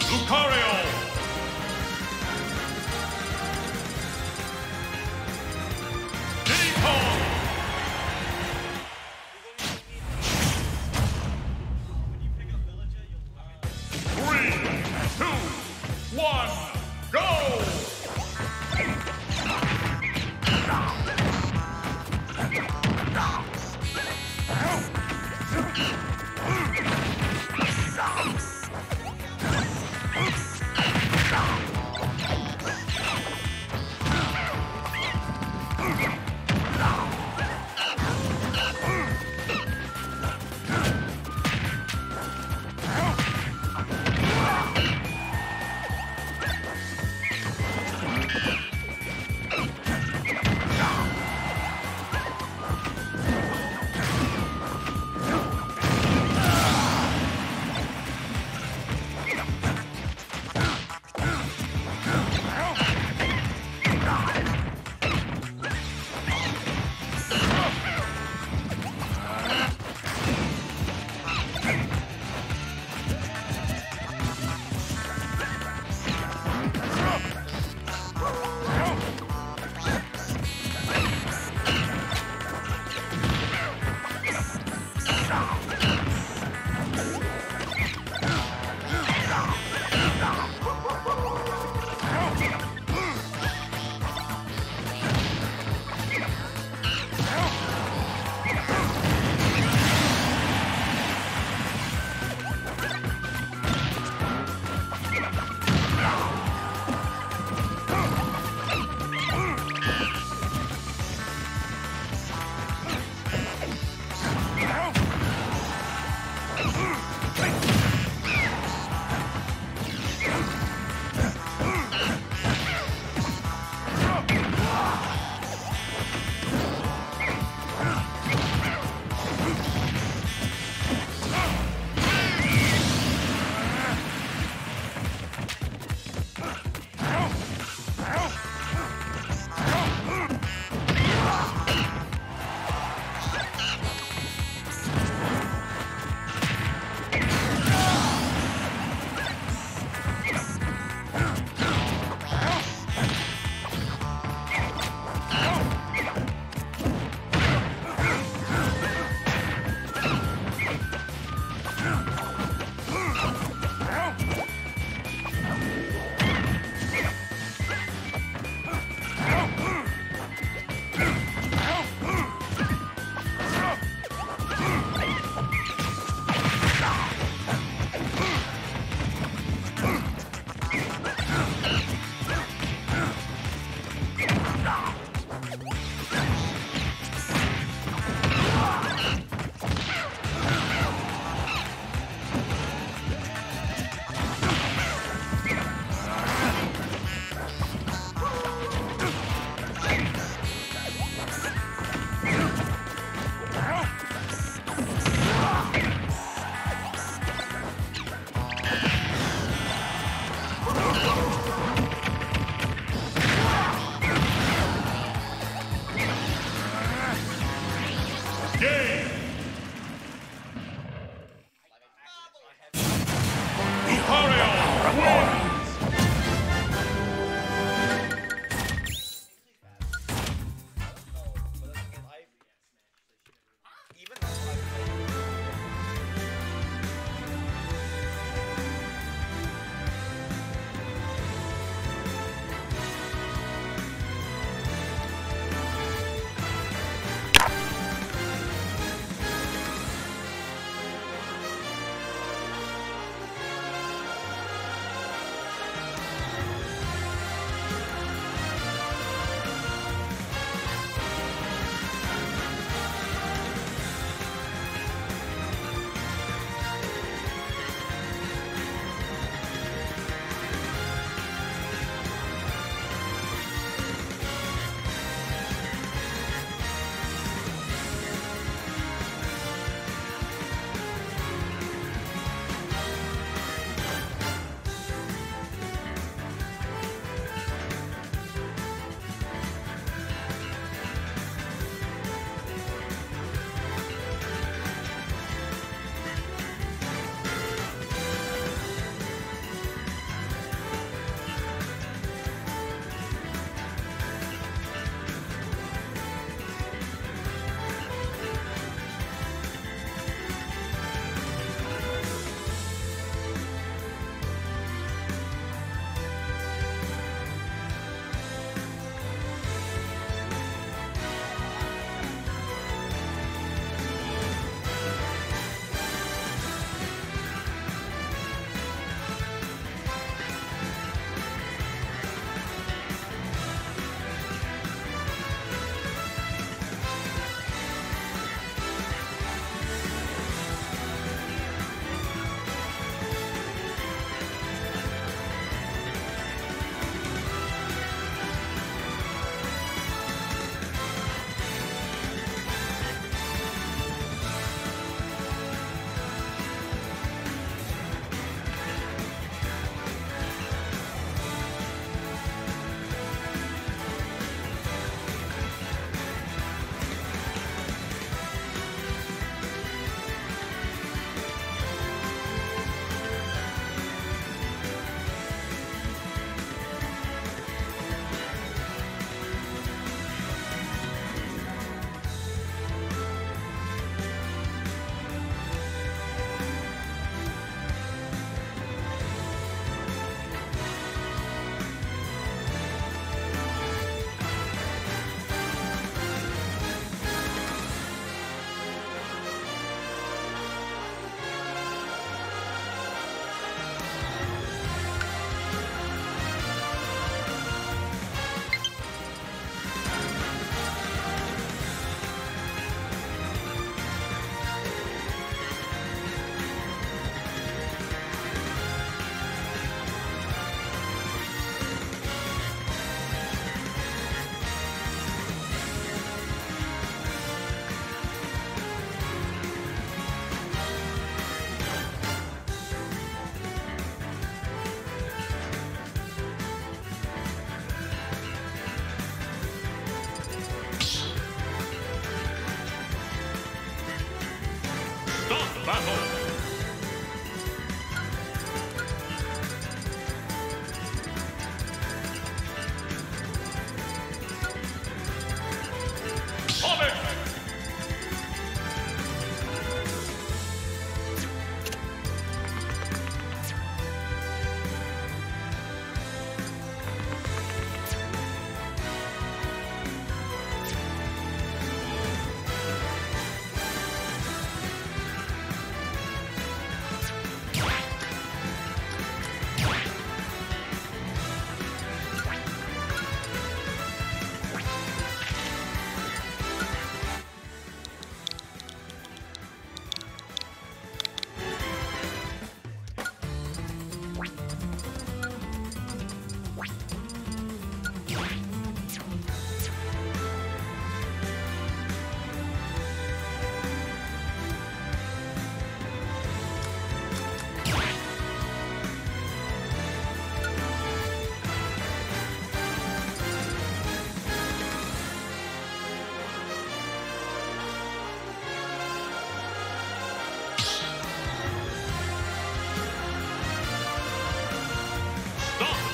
Lucario! Diddy Kong! 3, 2, 1, go!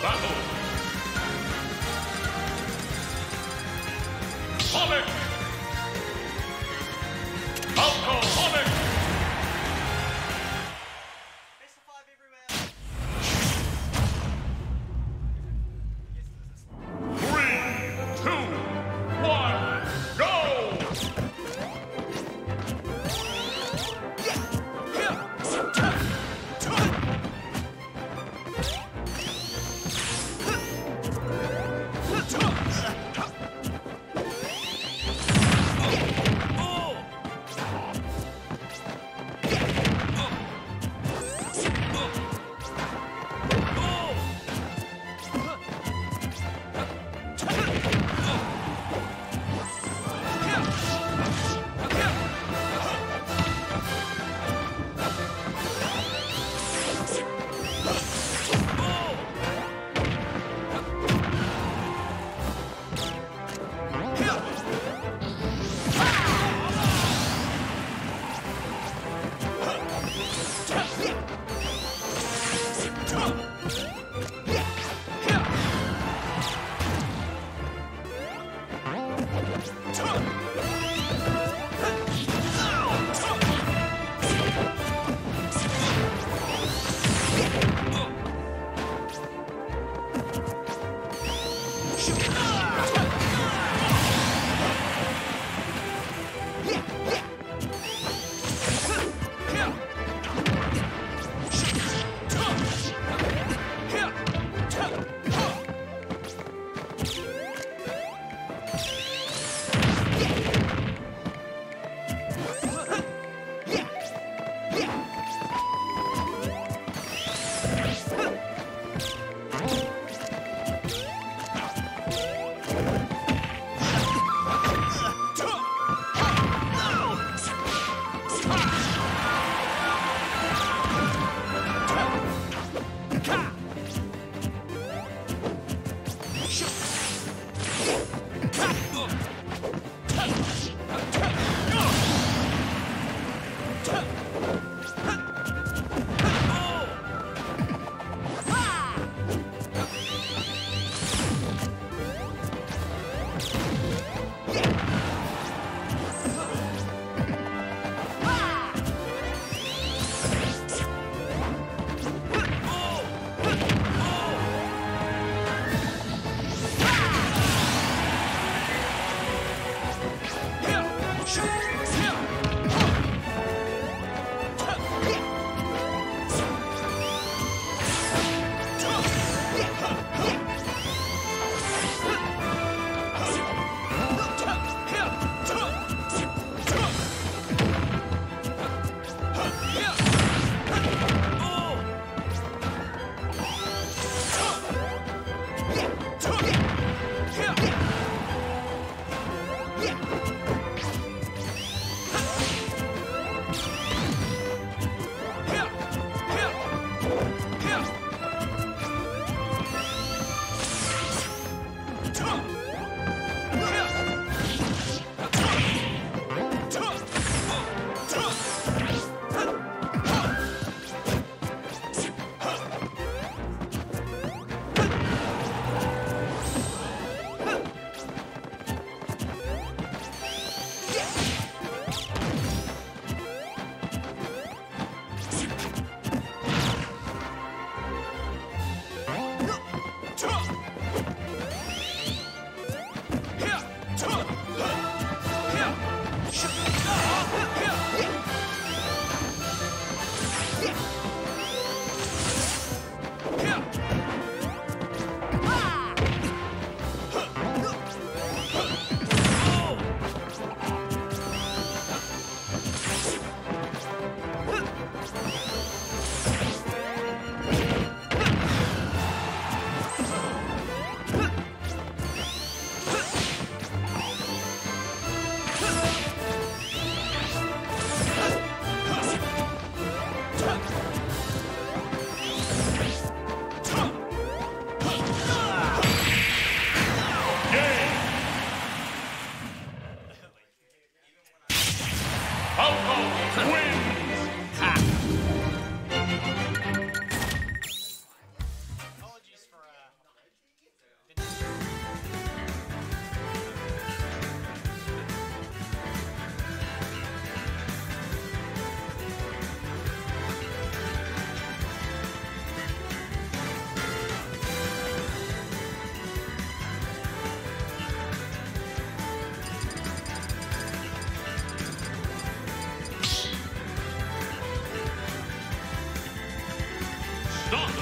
battle. Sonic! Falco Sonic! Best of 5 everywhere. 3, 2, 1, go!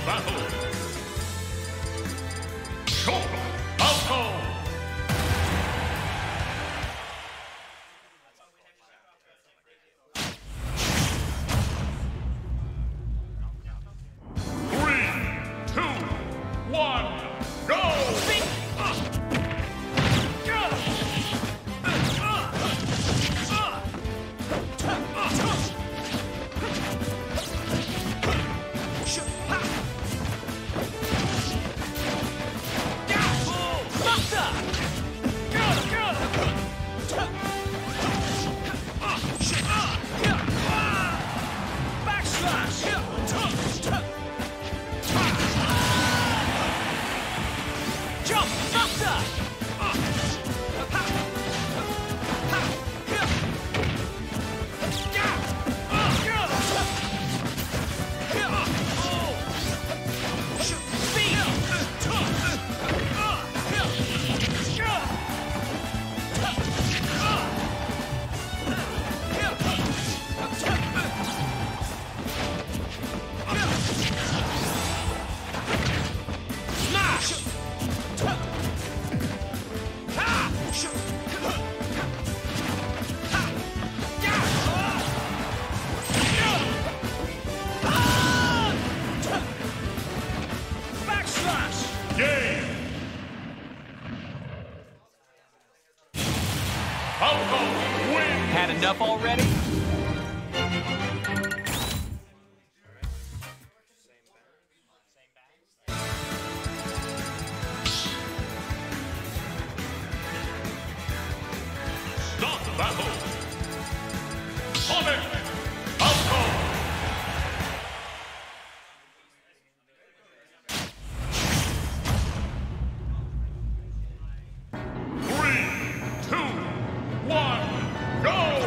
battle. Short Falco. 1, go! Had enough already? Start the battle. Sonic Falco. 3, 2, 1, go!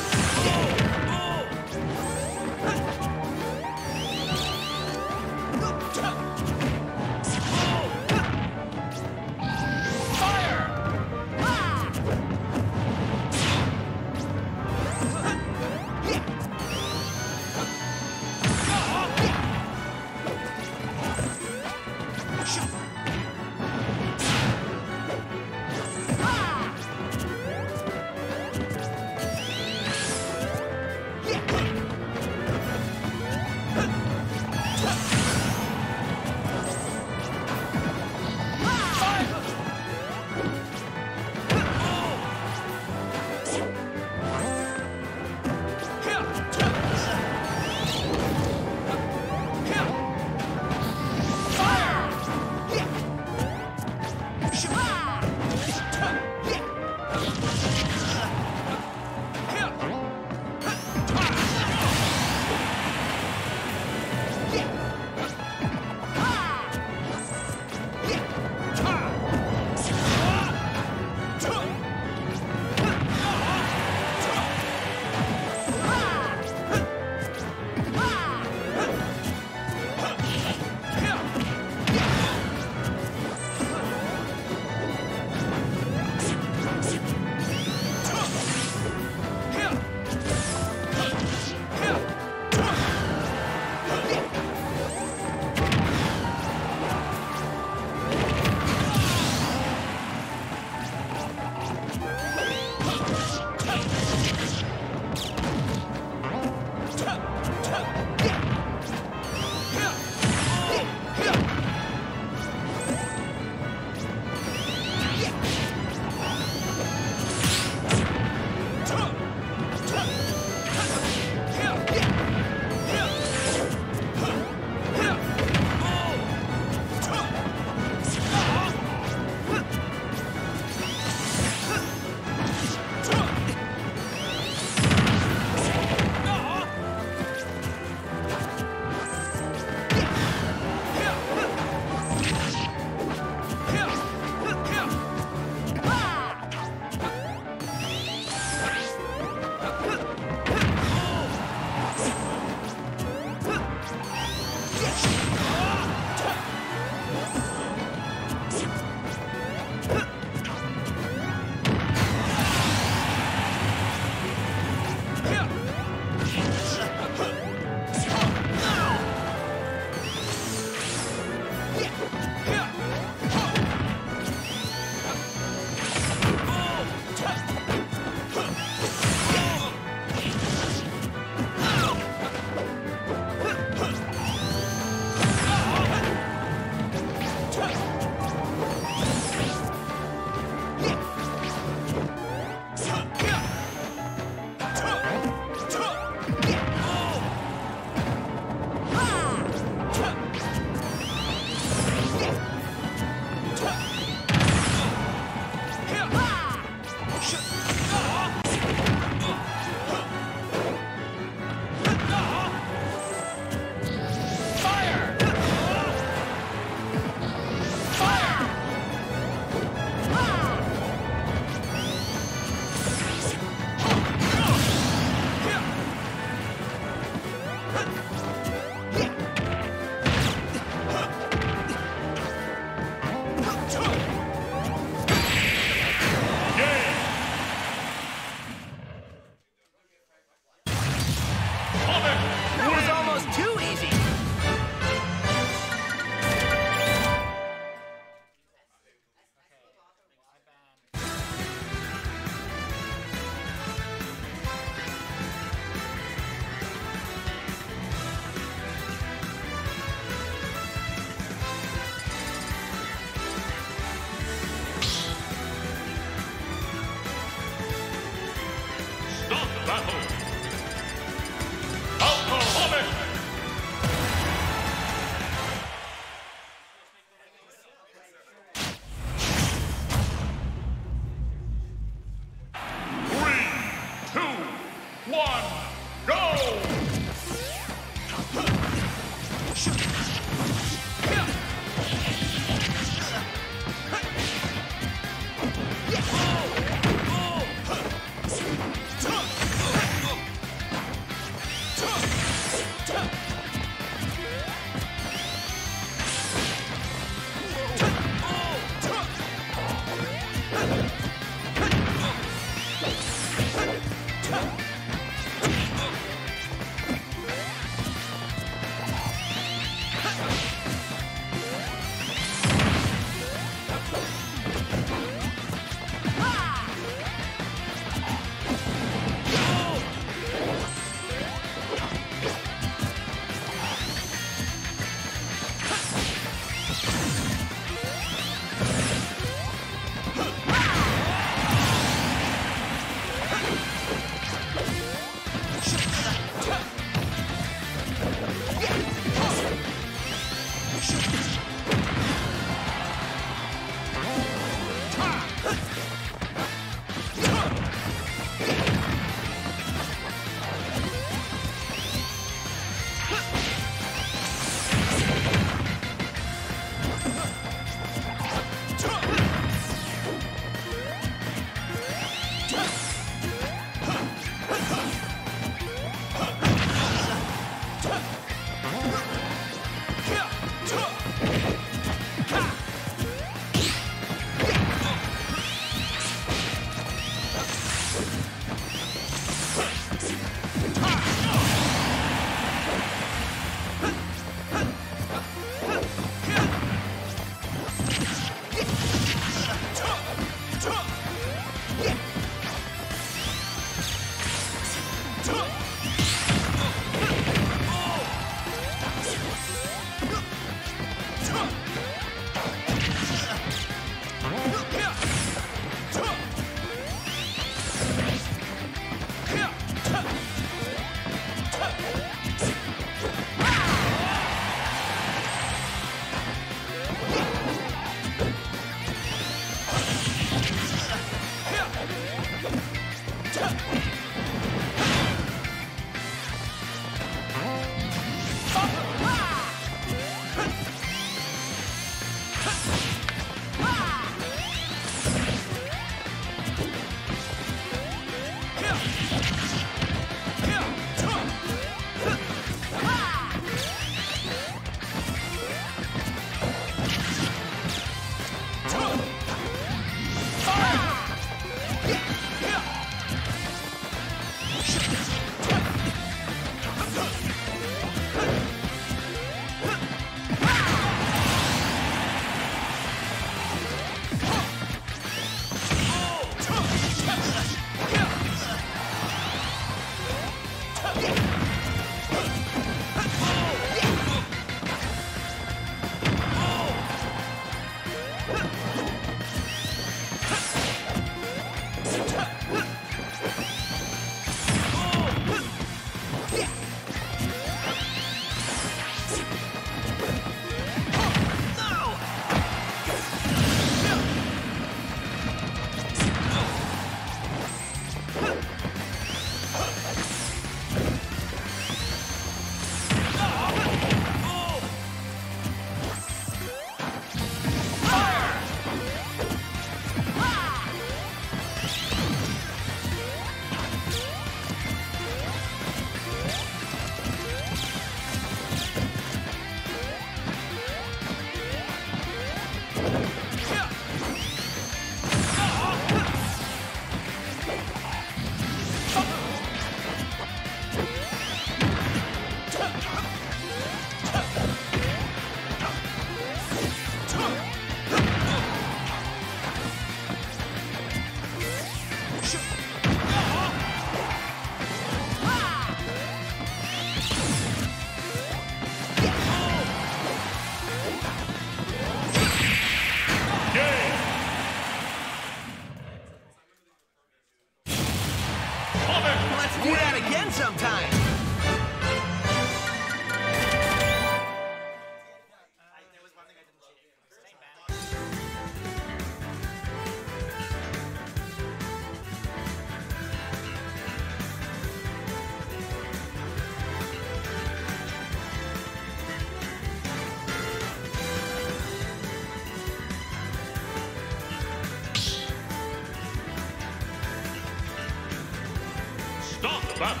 battle.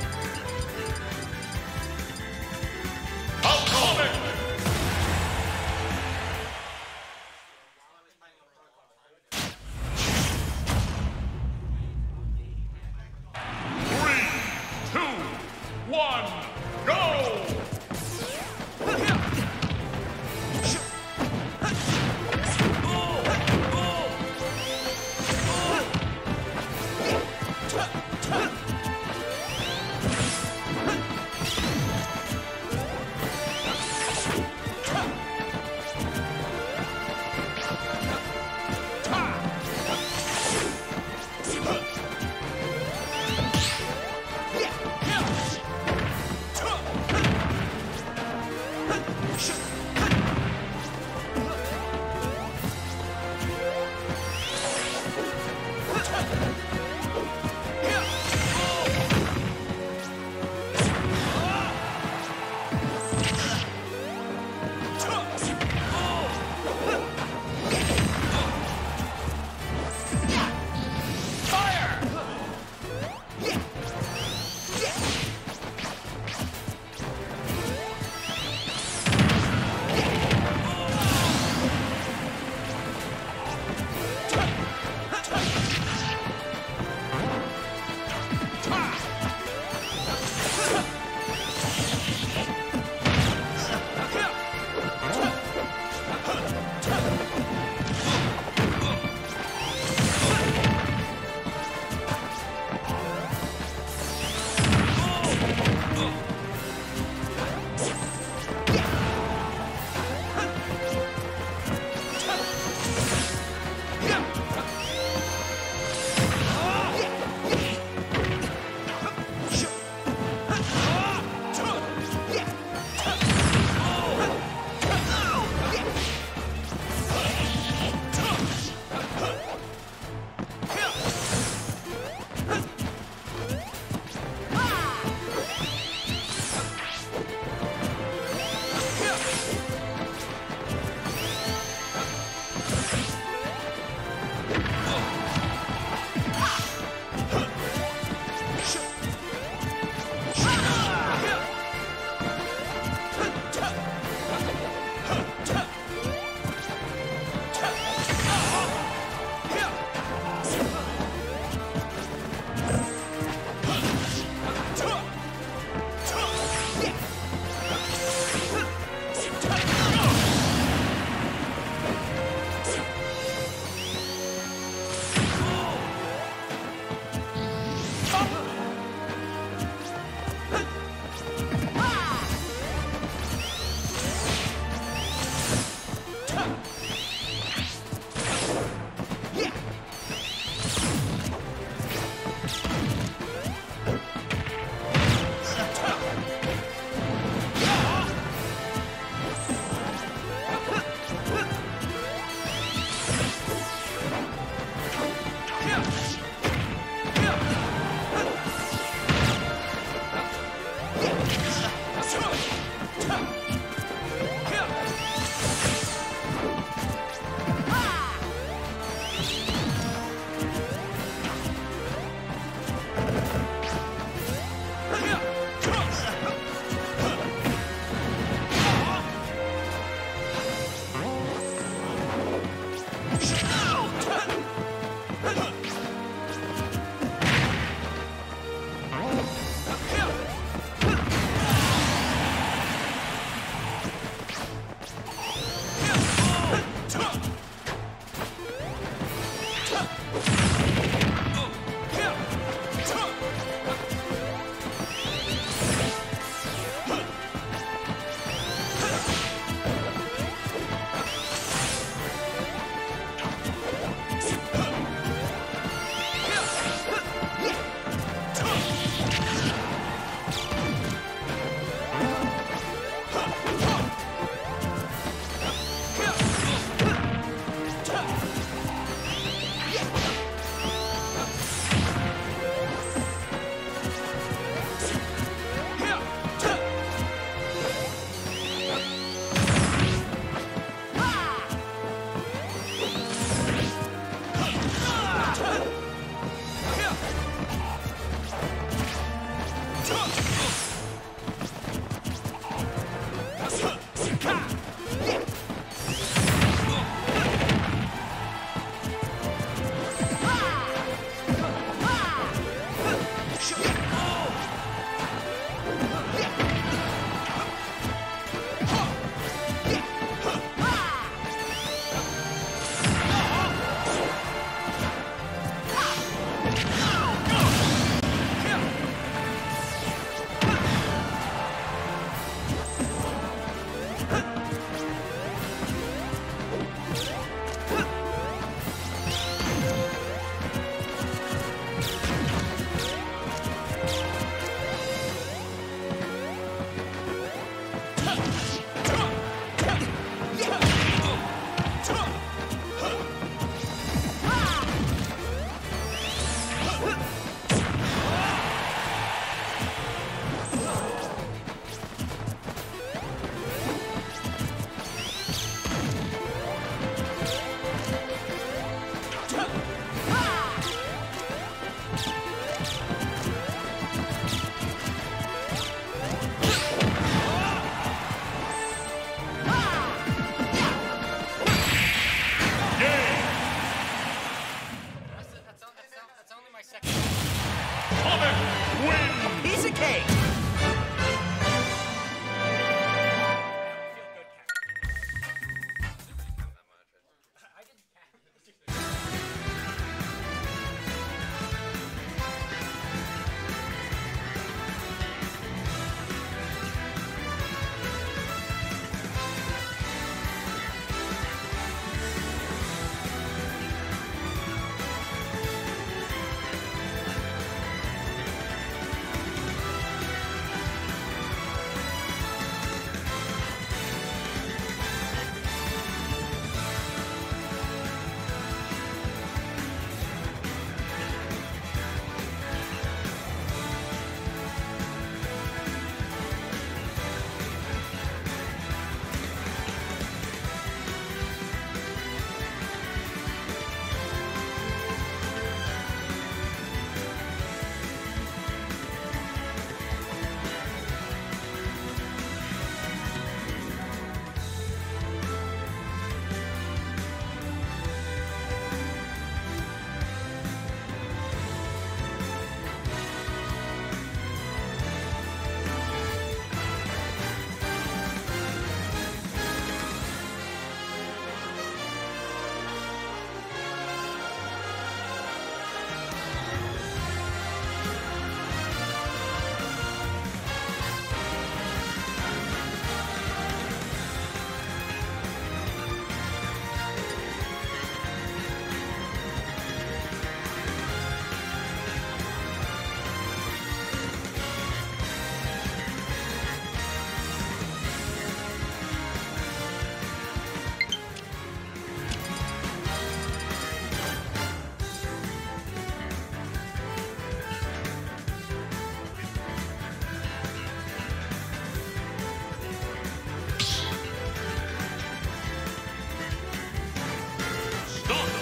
Outcoming! 3, 2, 1, go!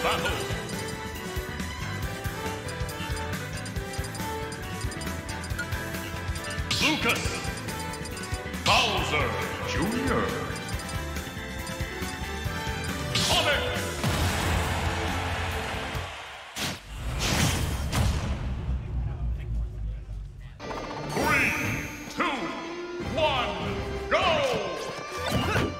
battle. Lucas Bowser Jr. Sonic. 3, 2, 1, go!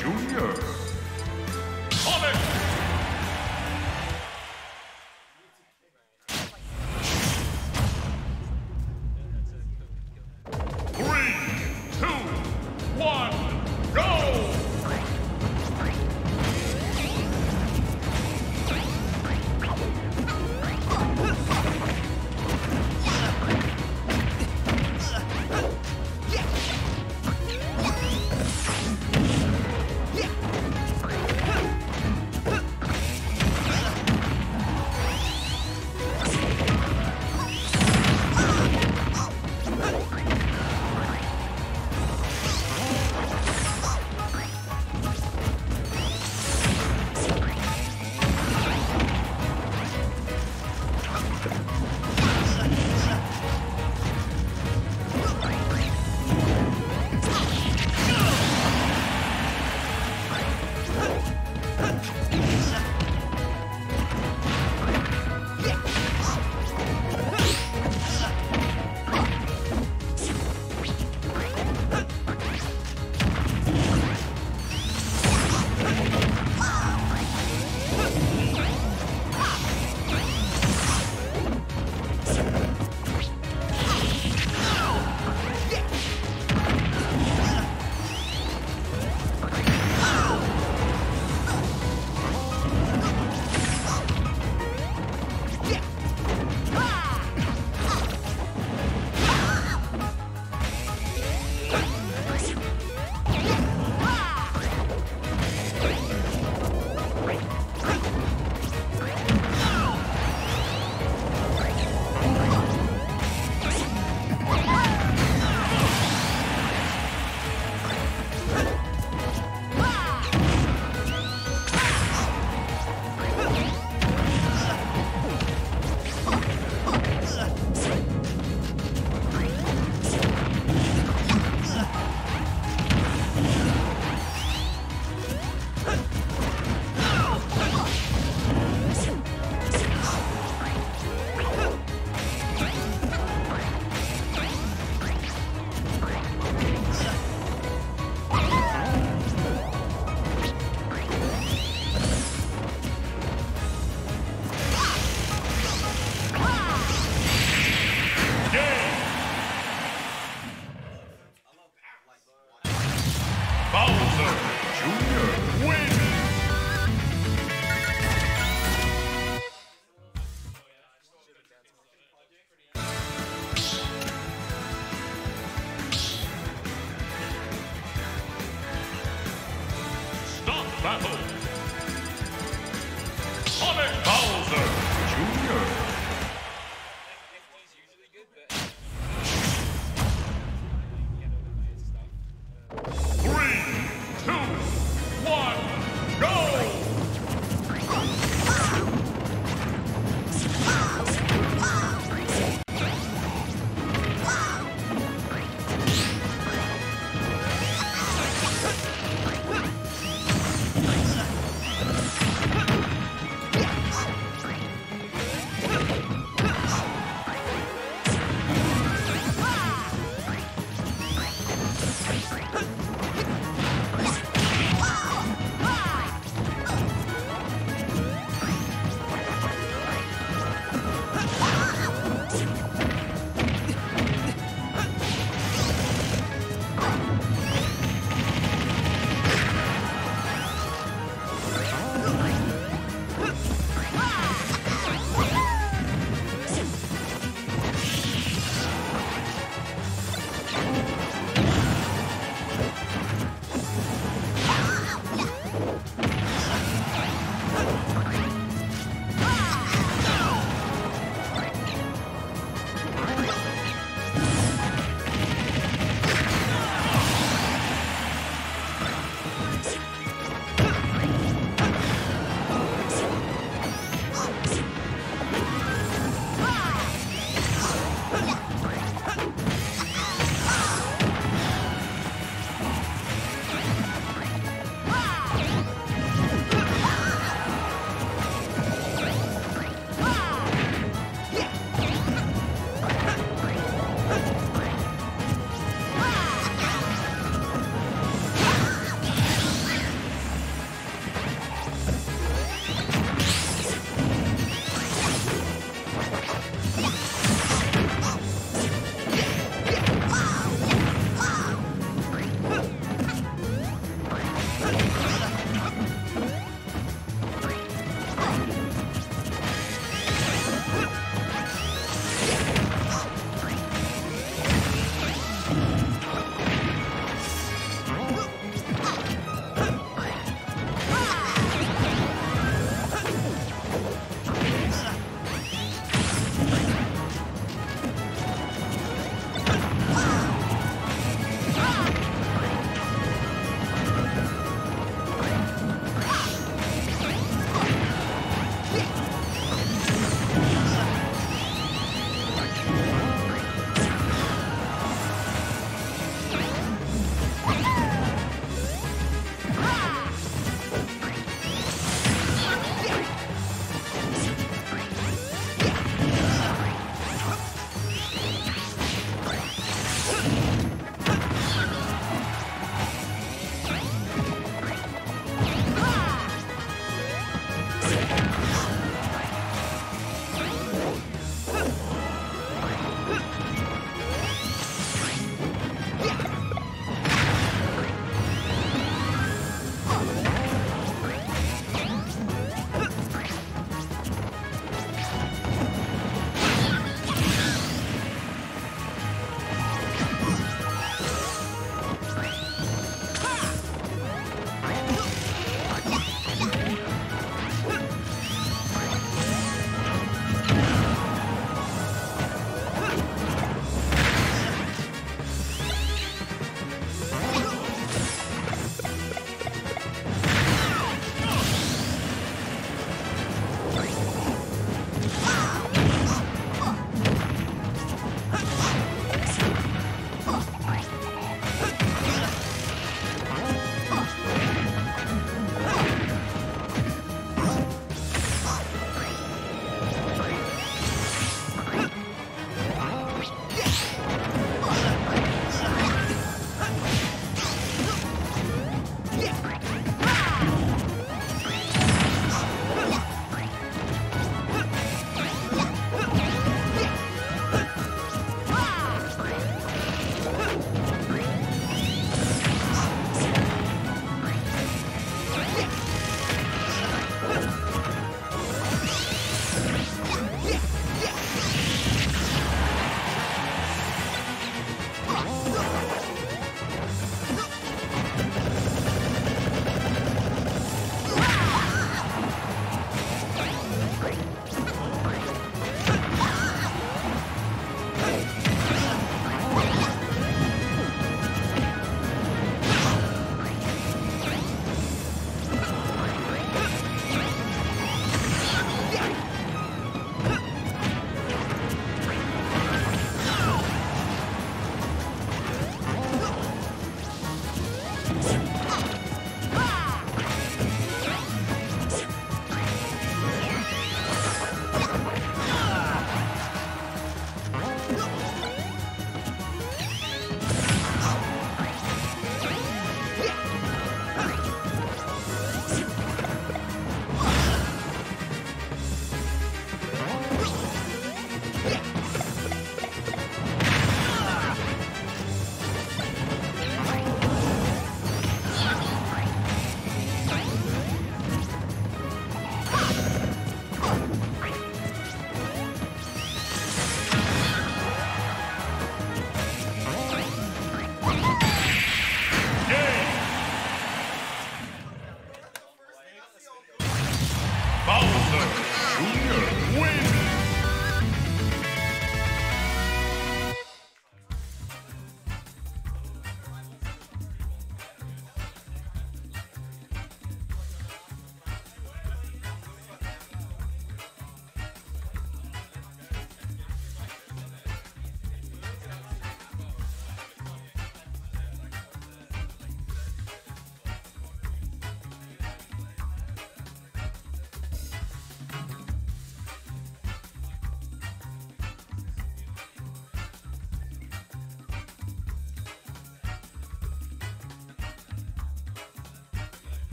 Jr. Sonic! 3, 2, 1, go! Bowser Jr. wins! Stop battle! Sonic Bowser Jr. 3, 2, 1, go!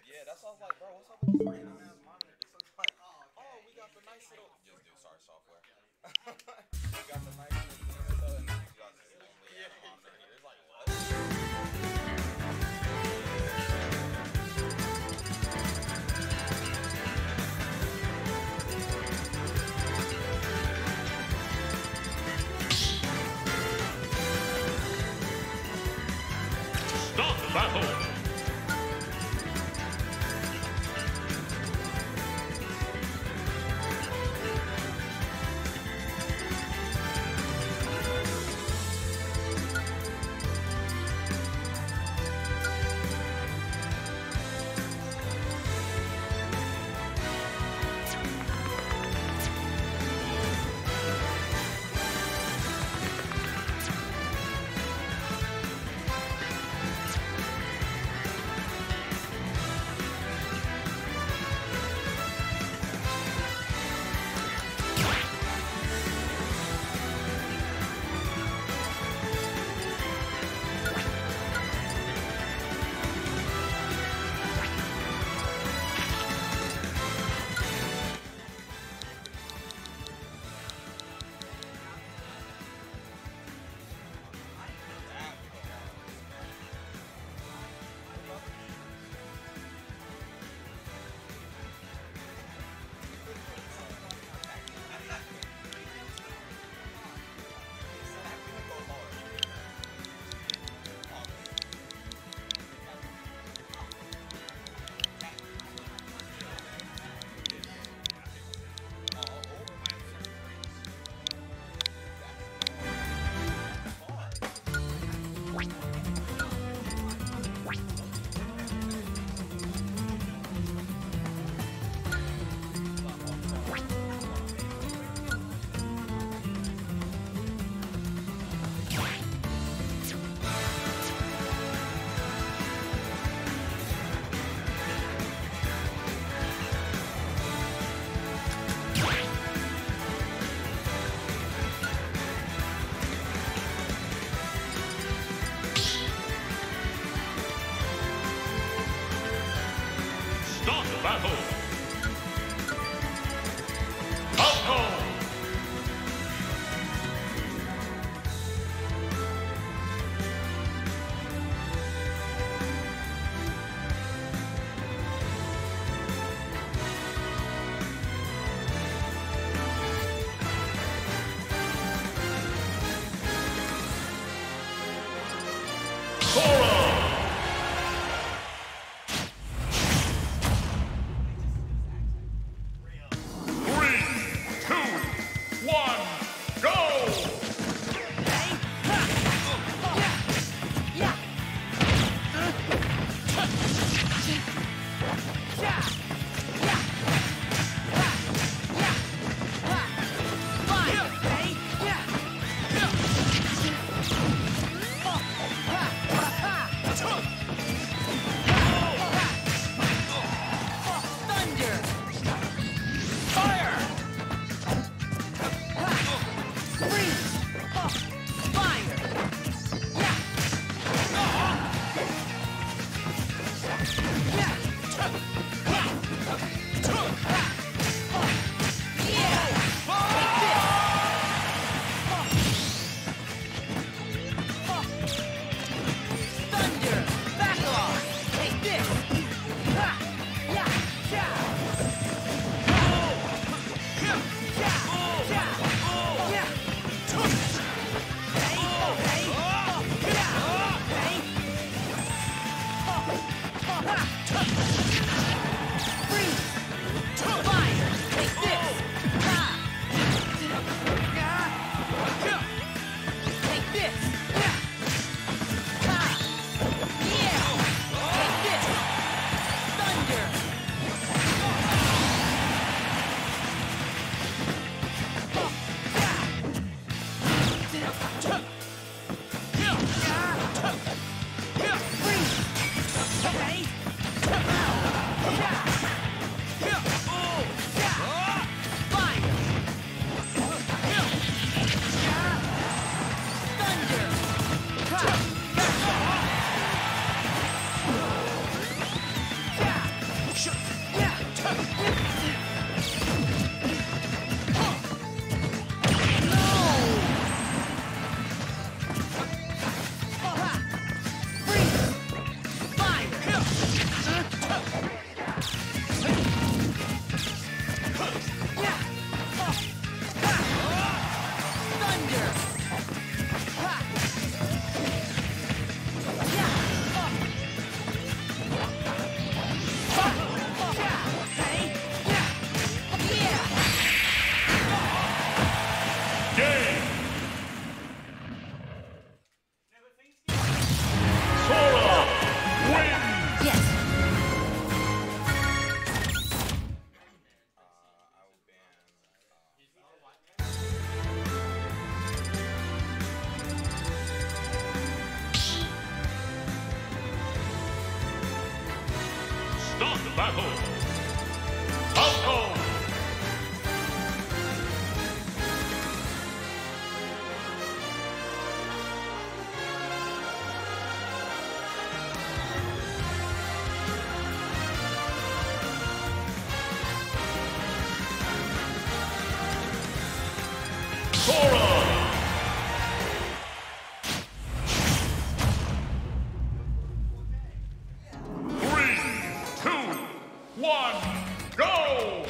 Yeah, that's why I was like, bro, what's up with this random ass monitor? This looks like, oh, we got the nice little. Just do sorry software. We got the nice little. You got this lonely ass monitor here. It's like what? Stop battle! Start battle! Falco! Sora! 3, 2, 1, go! Start battle. Falco. Sora. 3, 2, 1, go!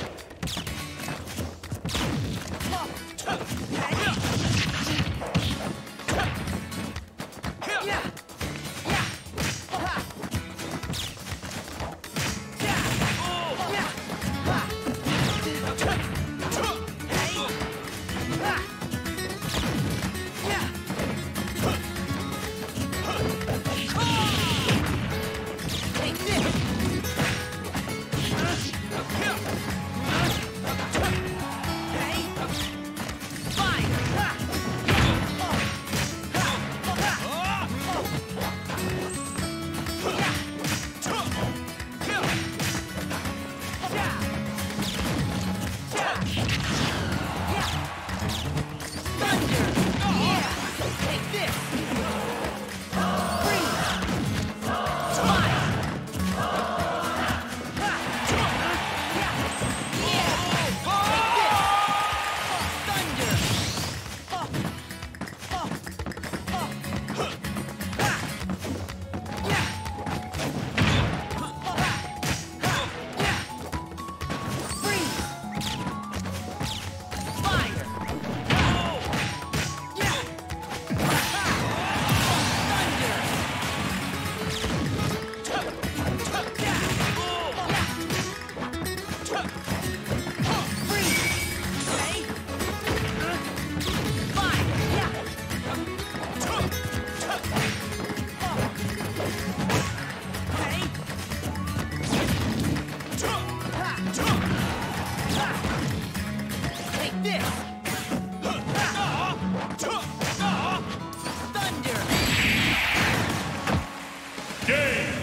Game!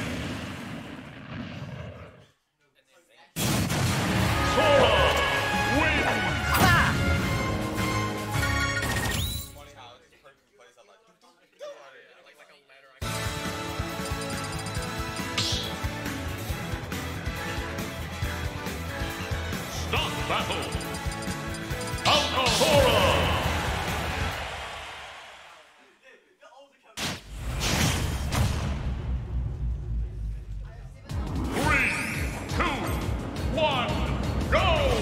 Sora wins! Funny how it's the perfect place. I'm like a ladder. Start battle! Falco! Sora! 3, 2, 1, go!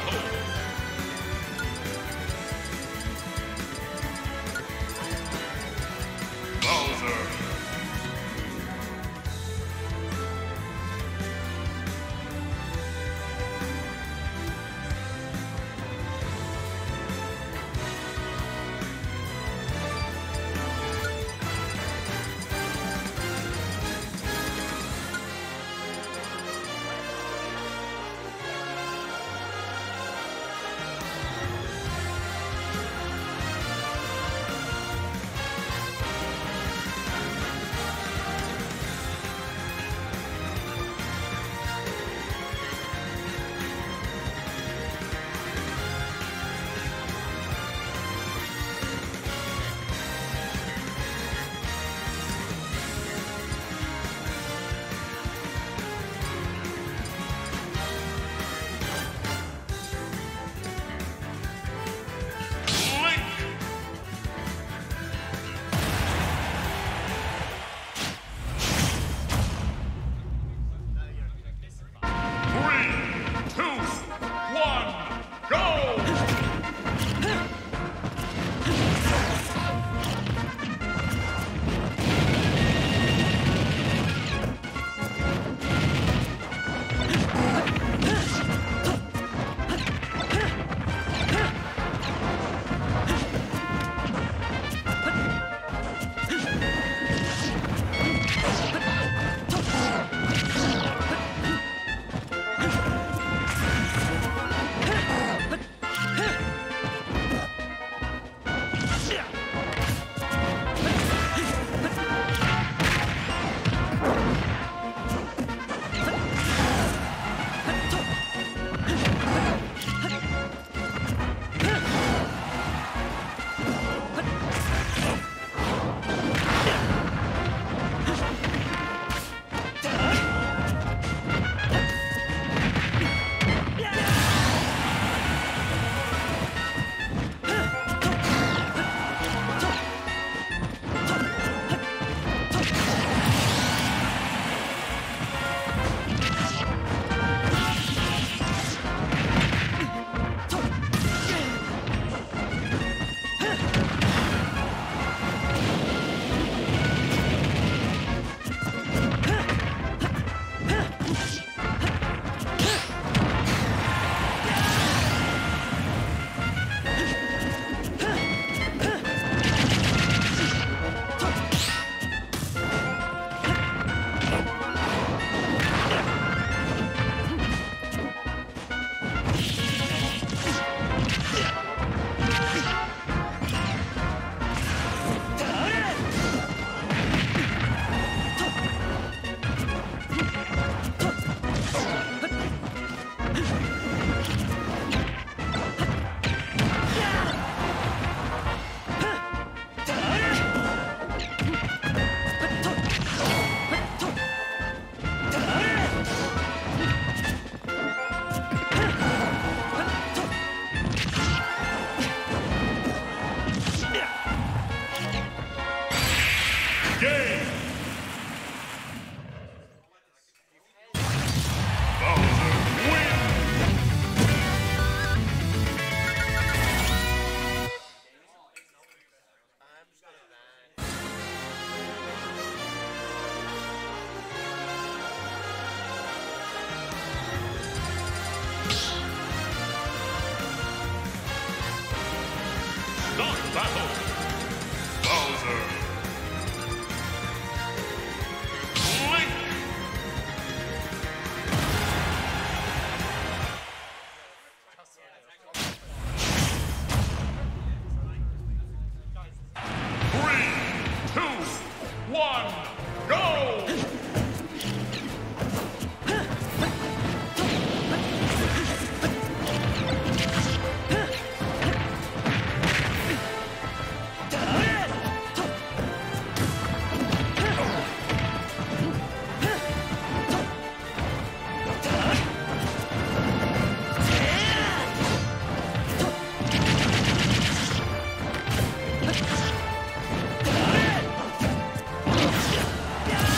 battle. Bowser. battle. Bowser. Link. Three, two, one, go! Yeah!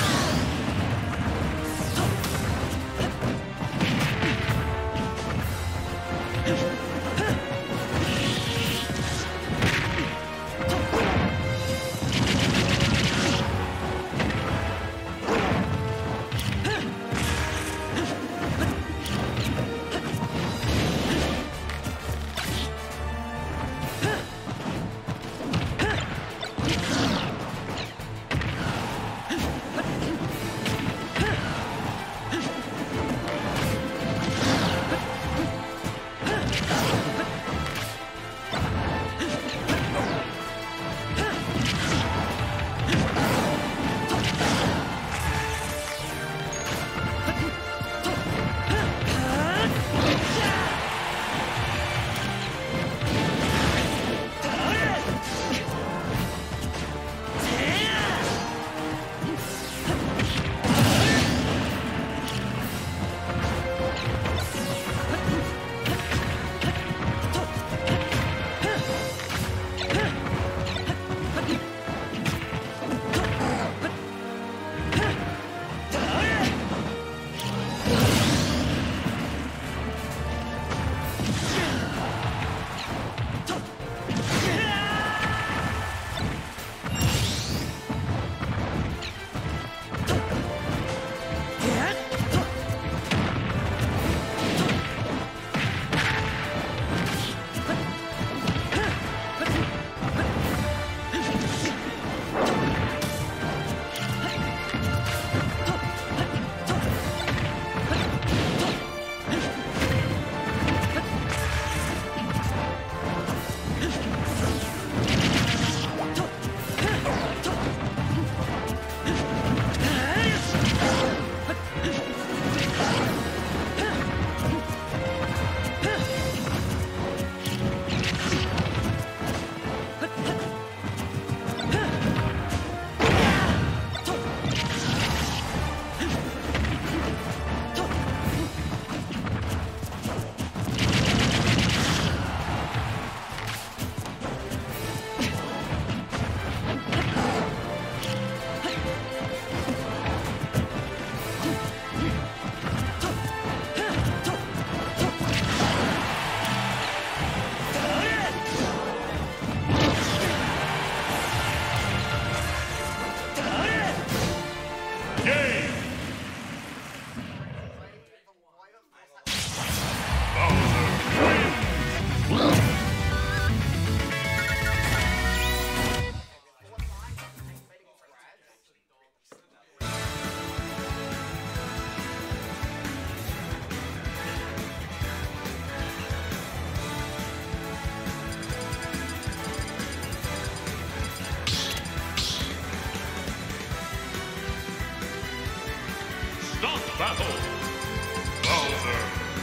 battle. Bowser.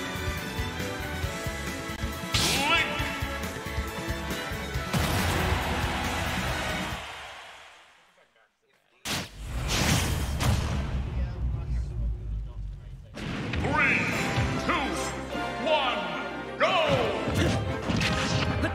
Link. 3, 2, 1, go!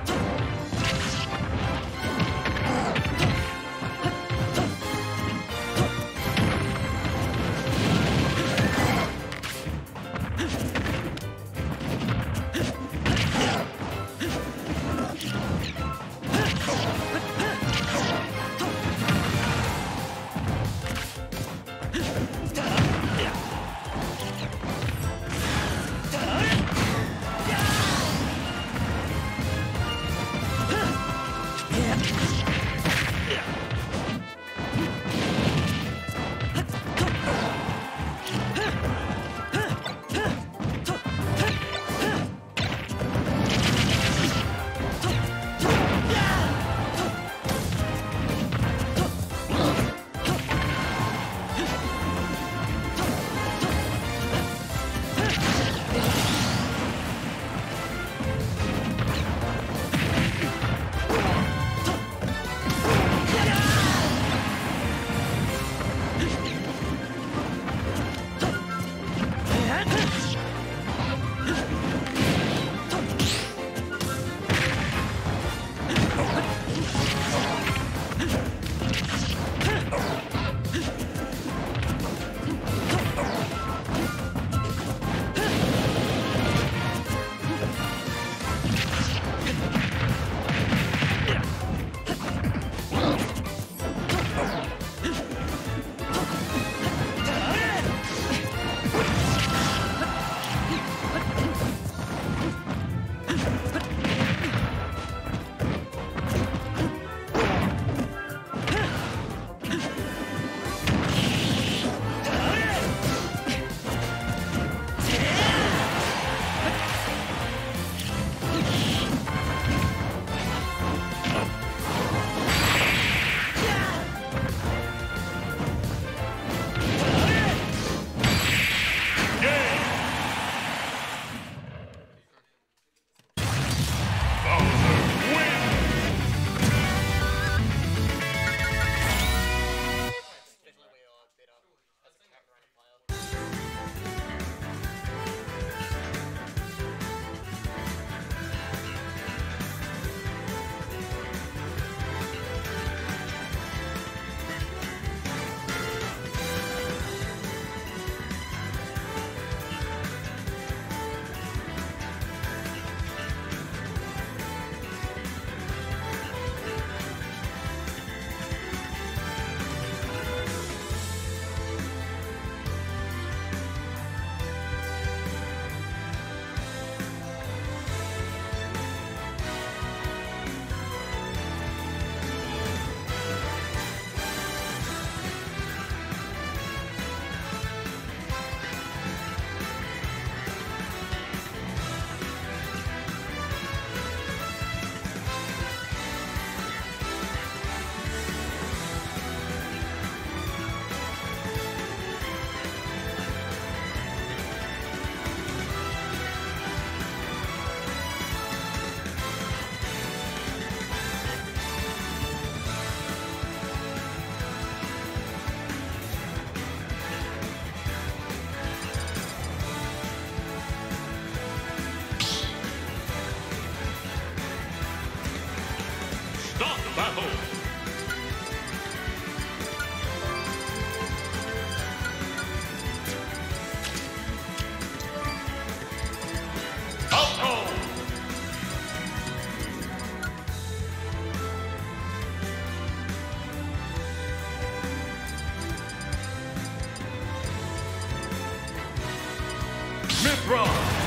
Mithra.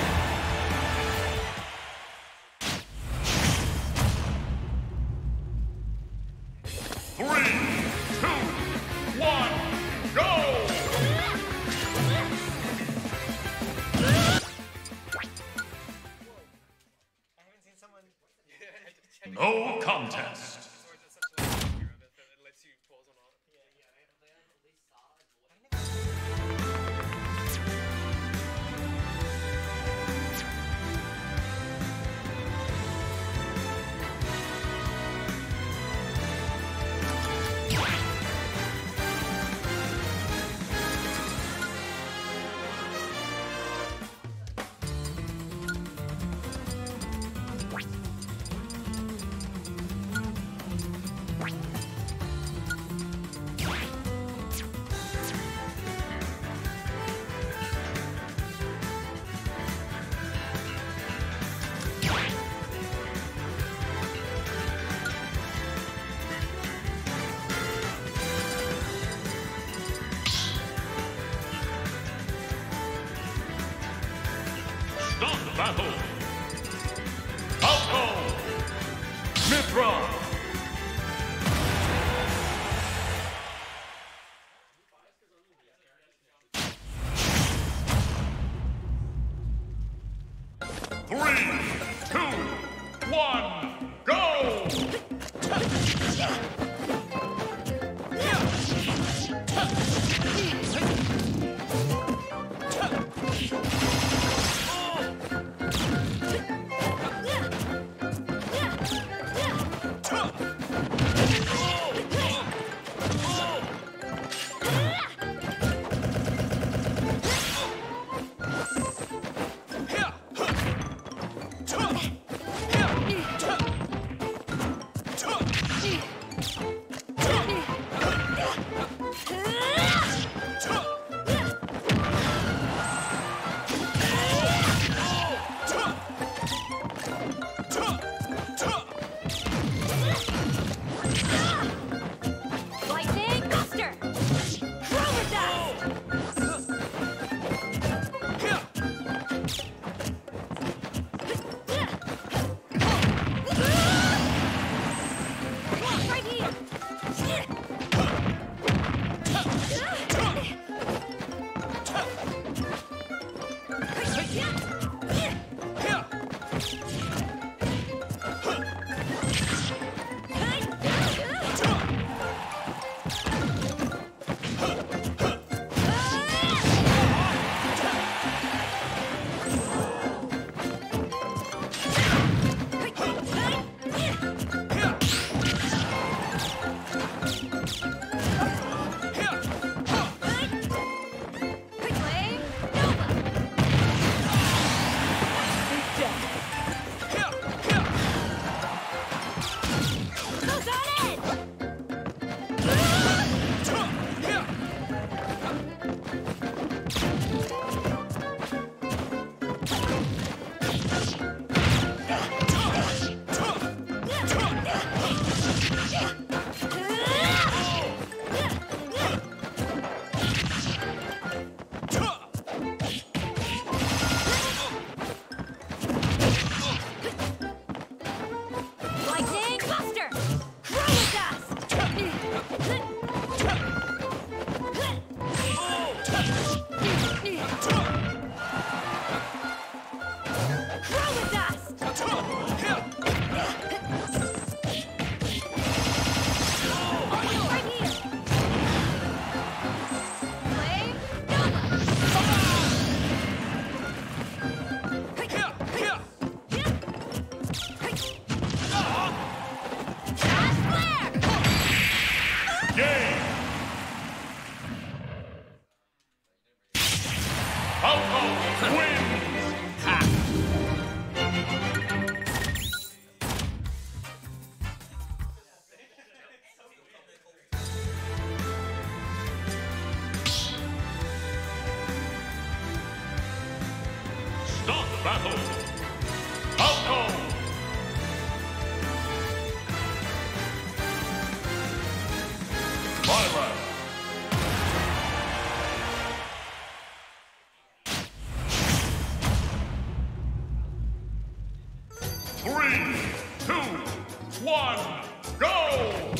3, 2, 1, go! No contest. Start the battle. Falco. Mithra. Three, two, one, go! Lightning Buster! Chroma Dust! Right here! Flame Nova! Goes on edge! Lightning Buster! Chroma Dust! Chroma Dust! Right here! Flame Nova! Flash Flare! Game. Falco wins. Start the battle. Falco. Myra. Three, two, one, go!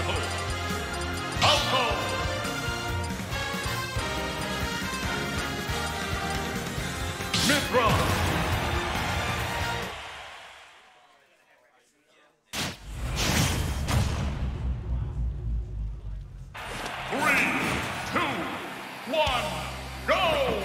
battle. Falco. Mithra. 3, 2, 1, go!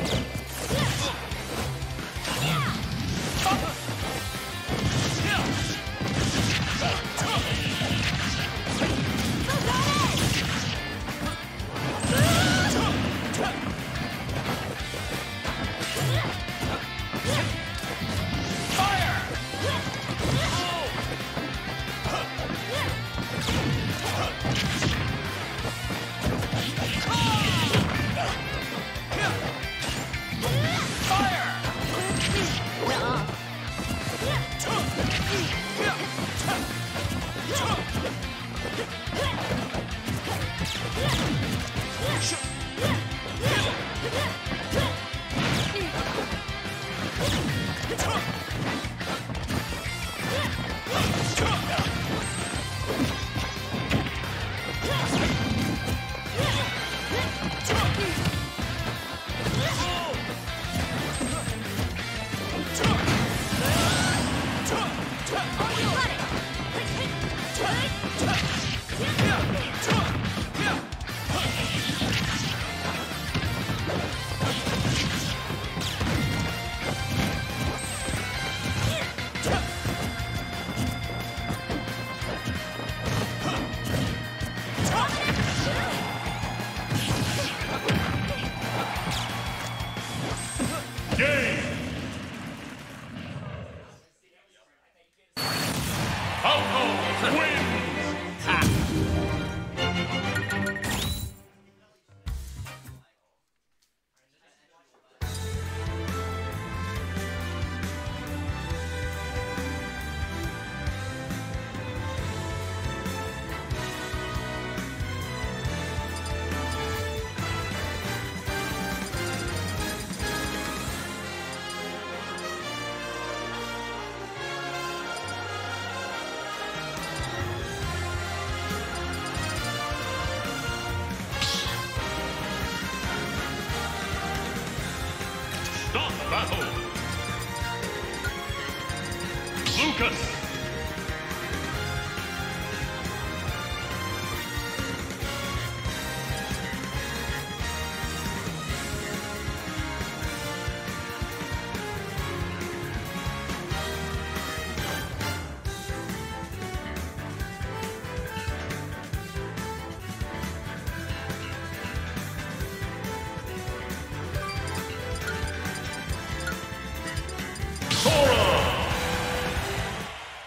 Game! Falco wins! Start battle! Lucas! Sora!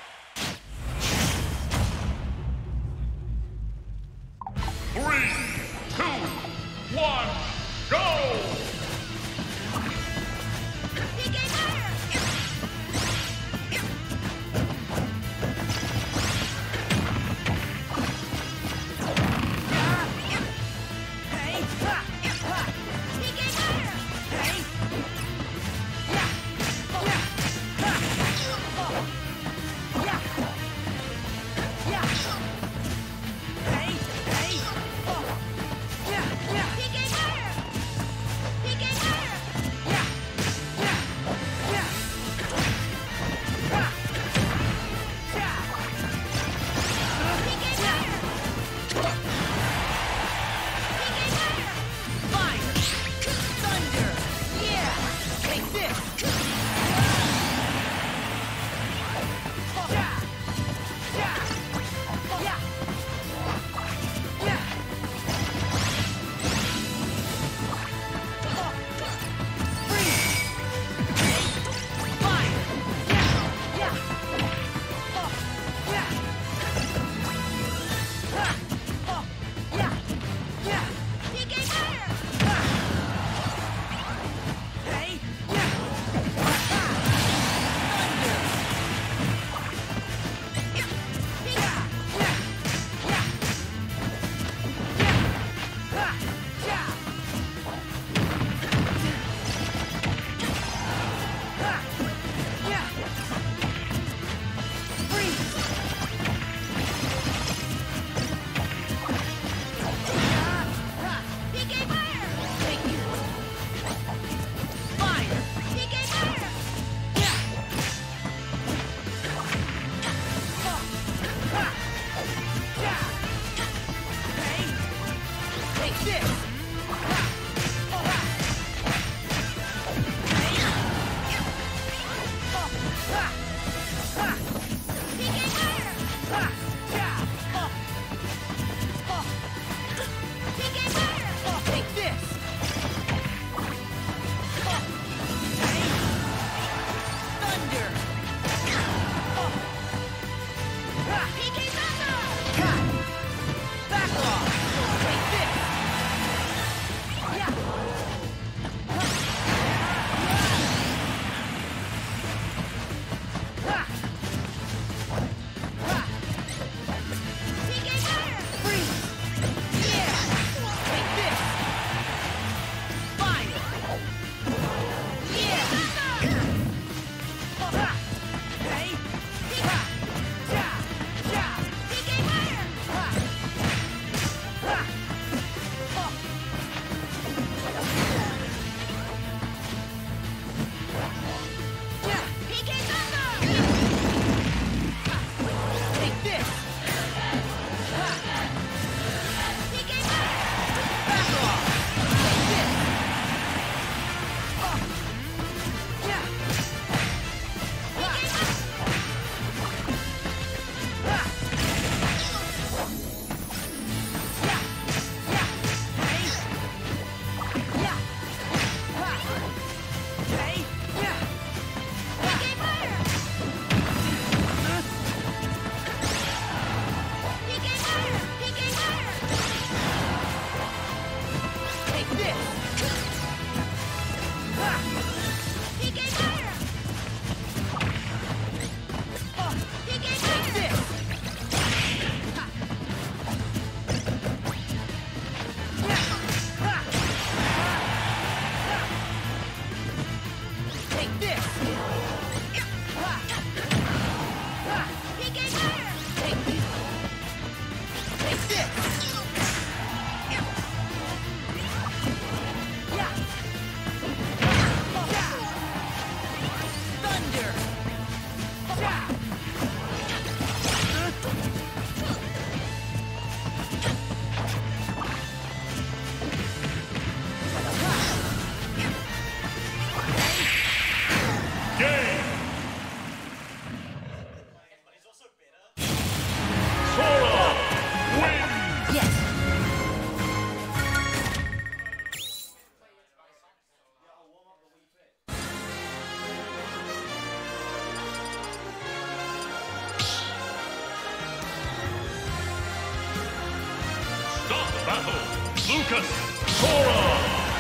battle. Lucas, Sora.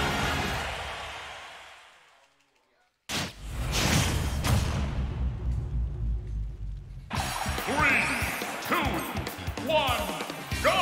3, 2, 1, go!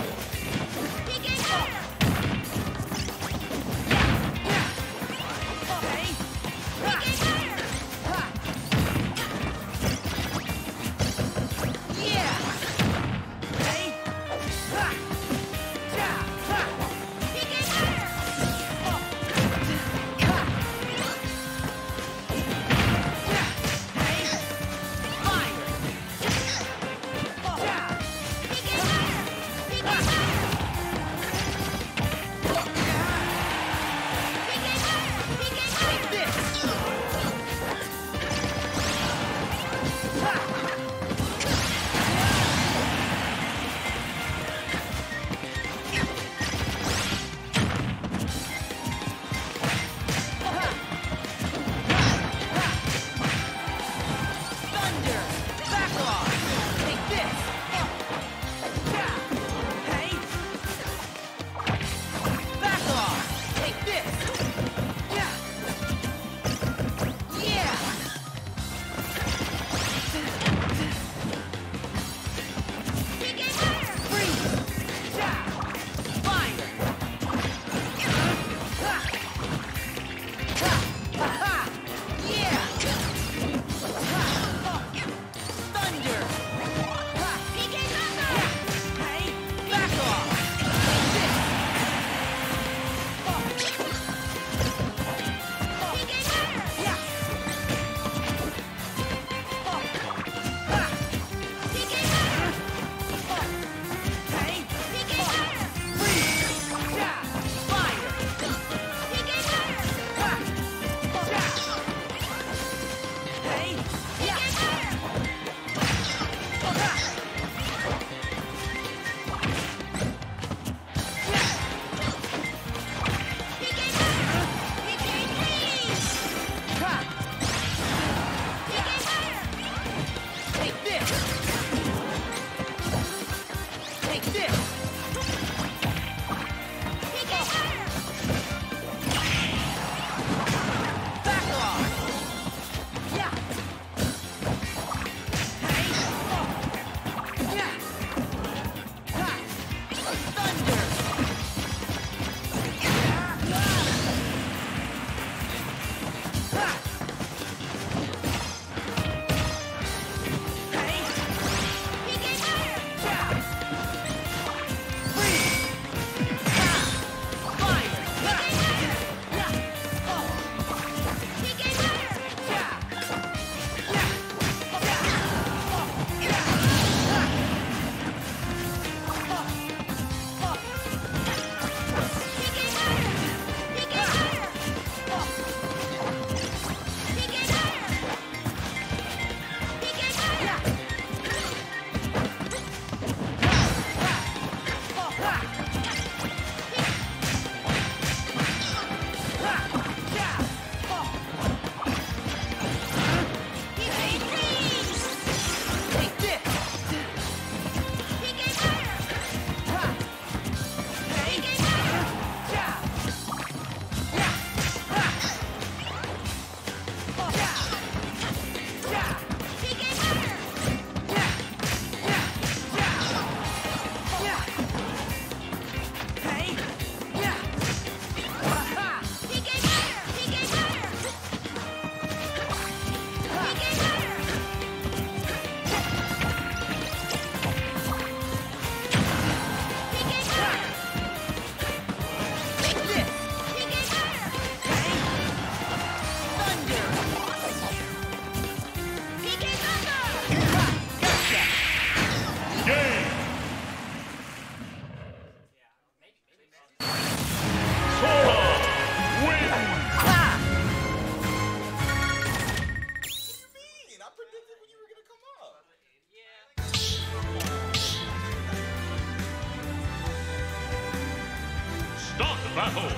battle.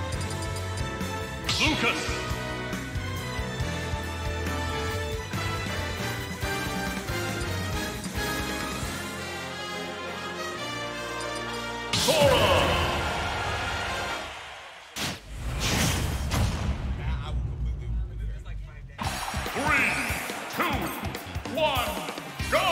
Lucas. Sora. 3, 2, 1, go!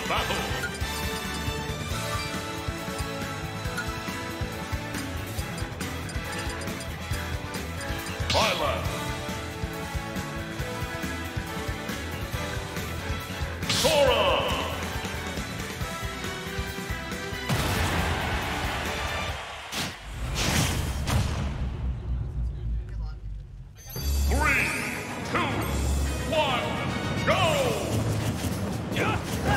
battle. Violet. Sora. 3, 2, 1, go! Yeah!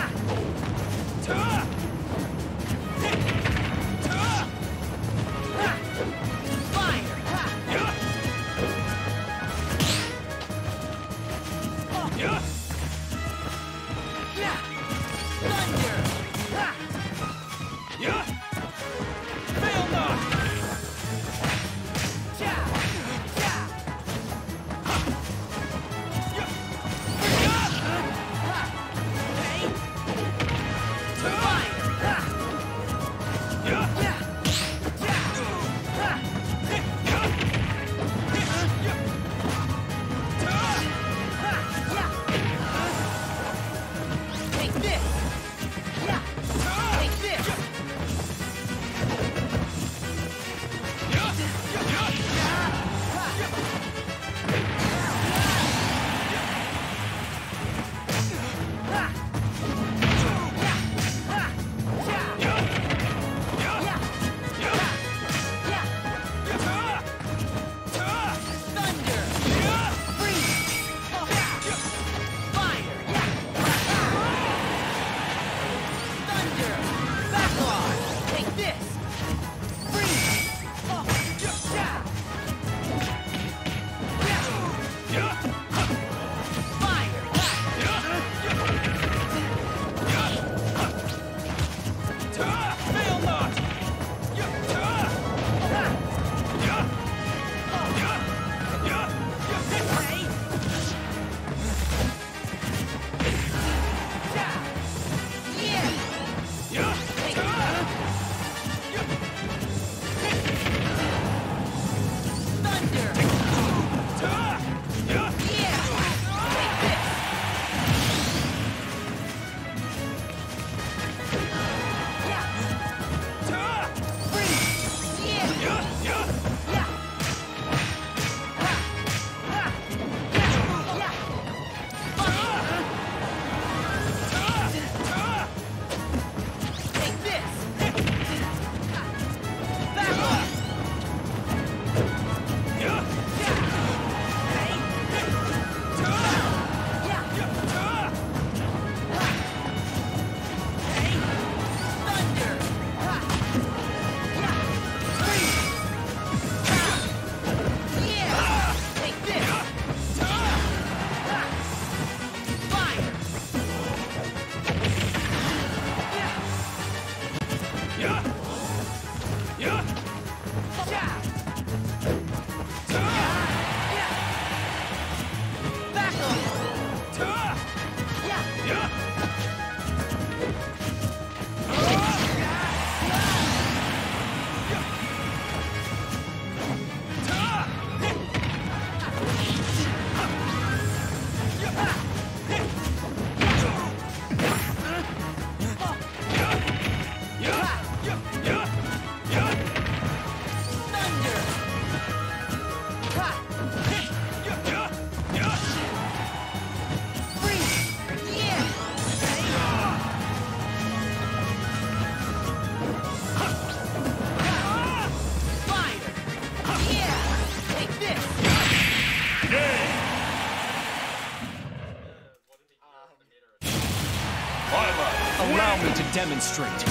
Allow me to demonstrate.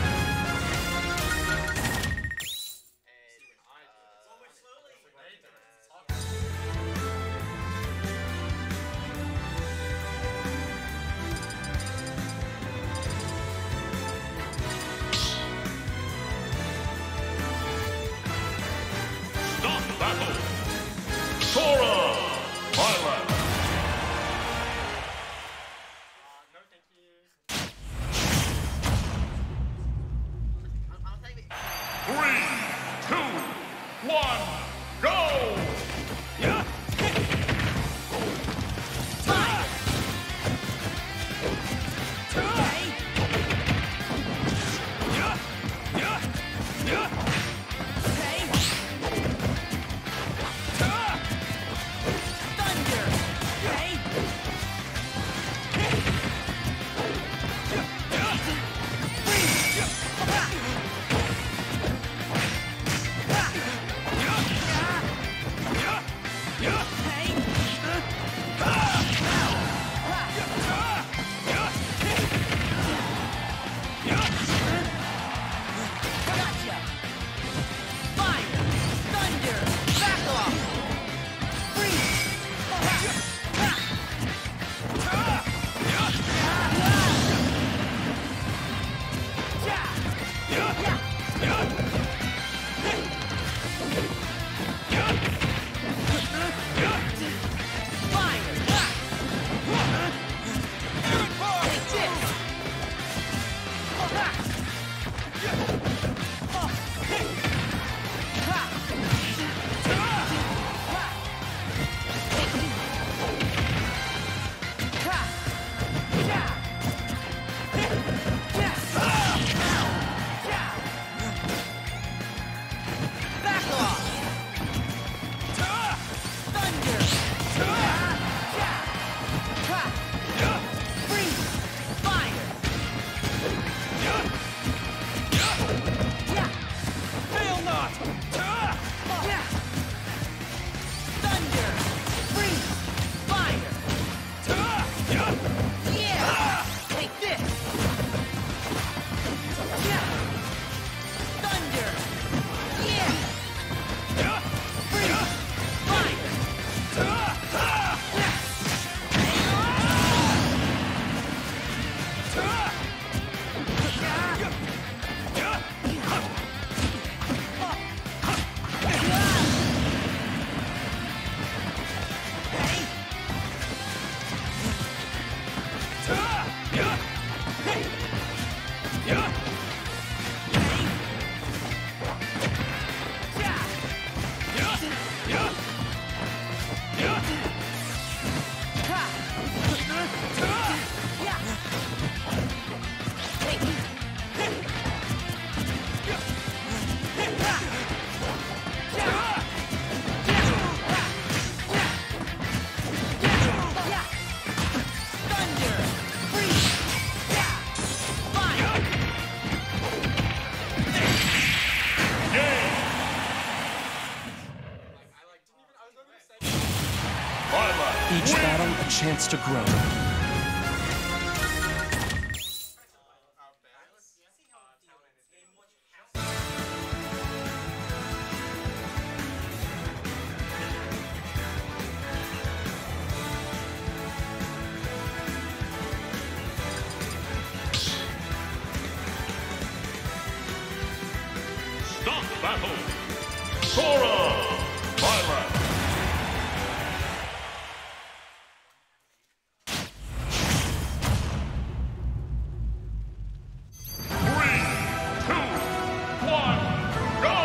Stop battle! Sora! Violet! No, thank you. 3, 2, 1, go! Yeah! chance to grow. Stop battle. Sora! Violet. Three, two, one, go!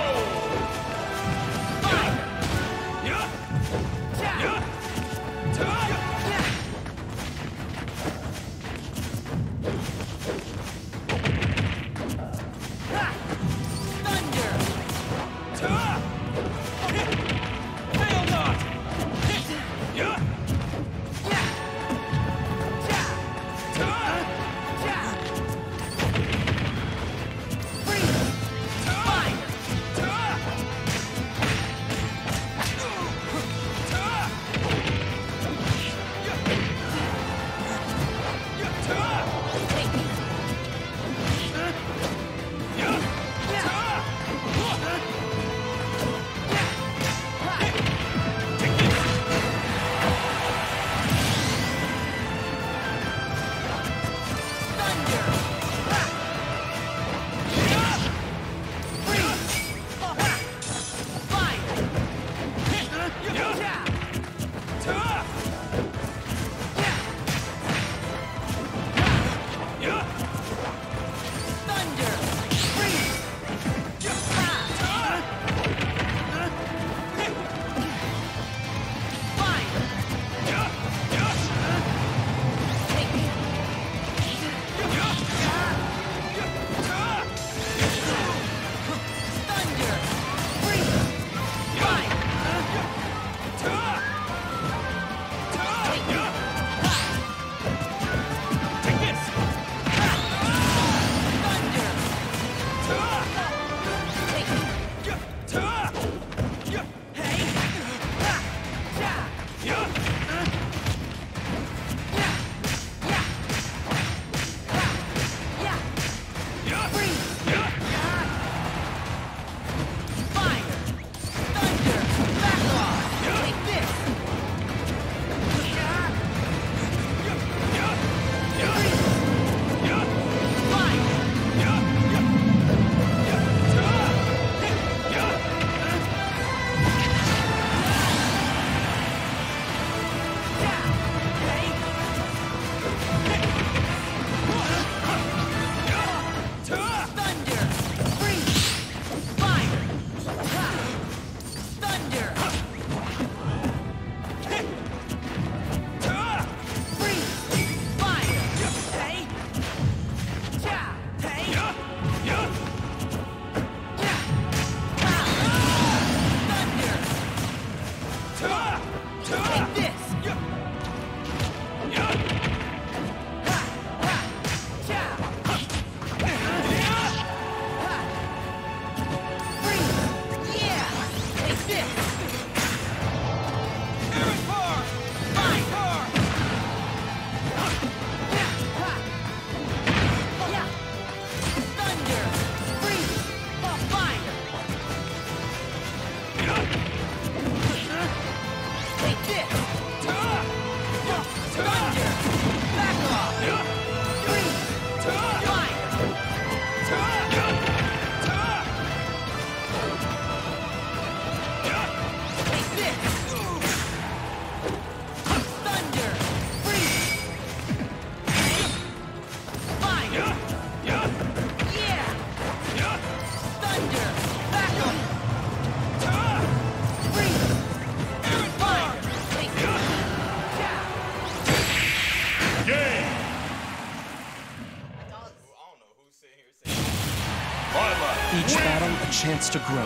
Each battle a chance to grow.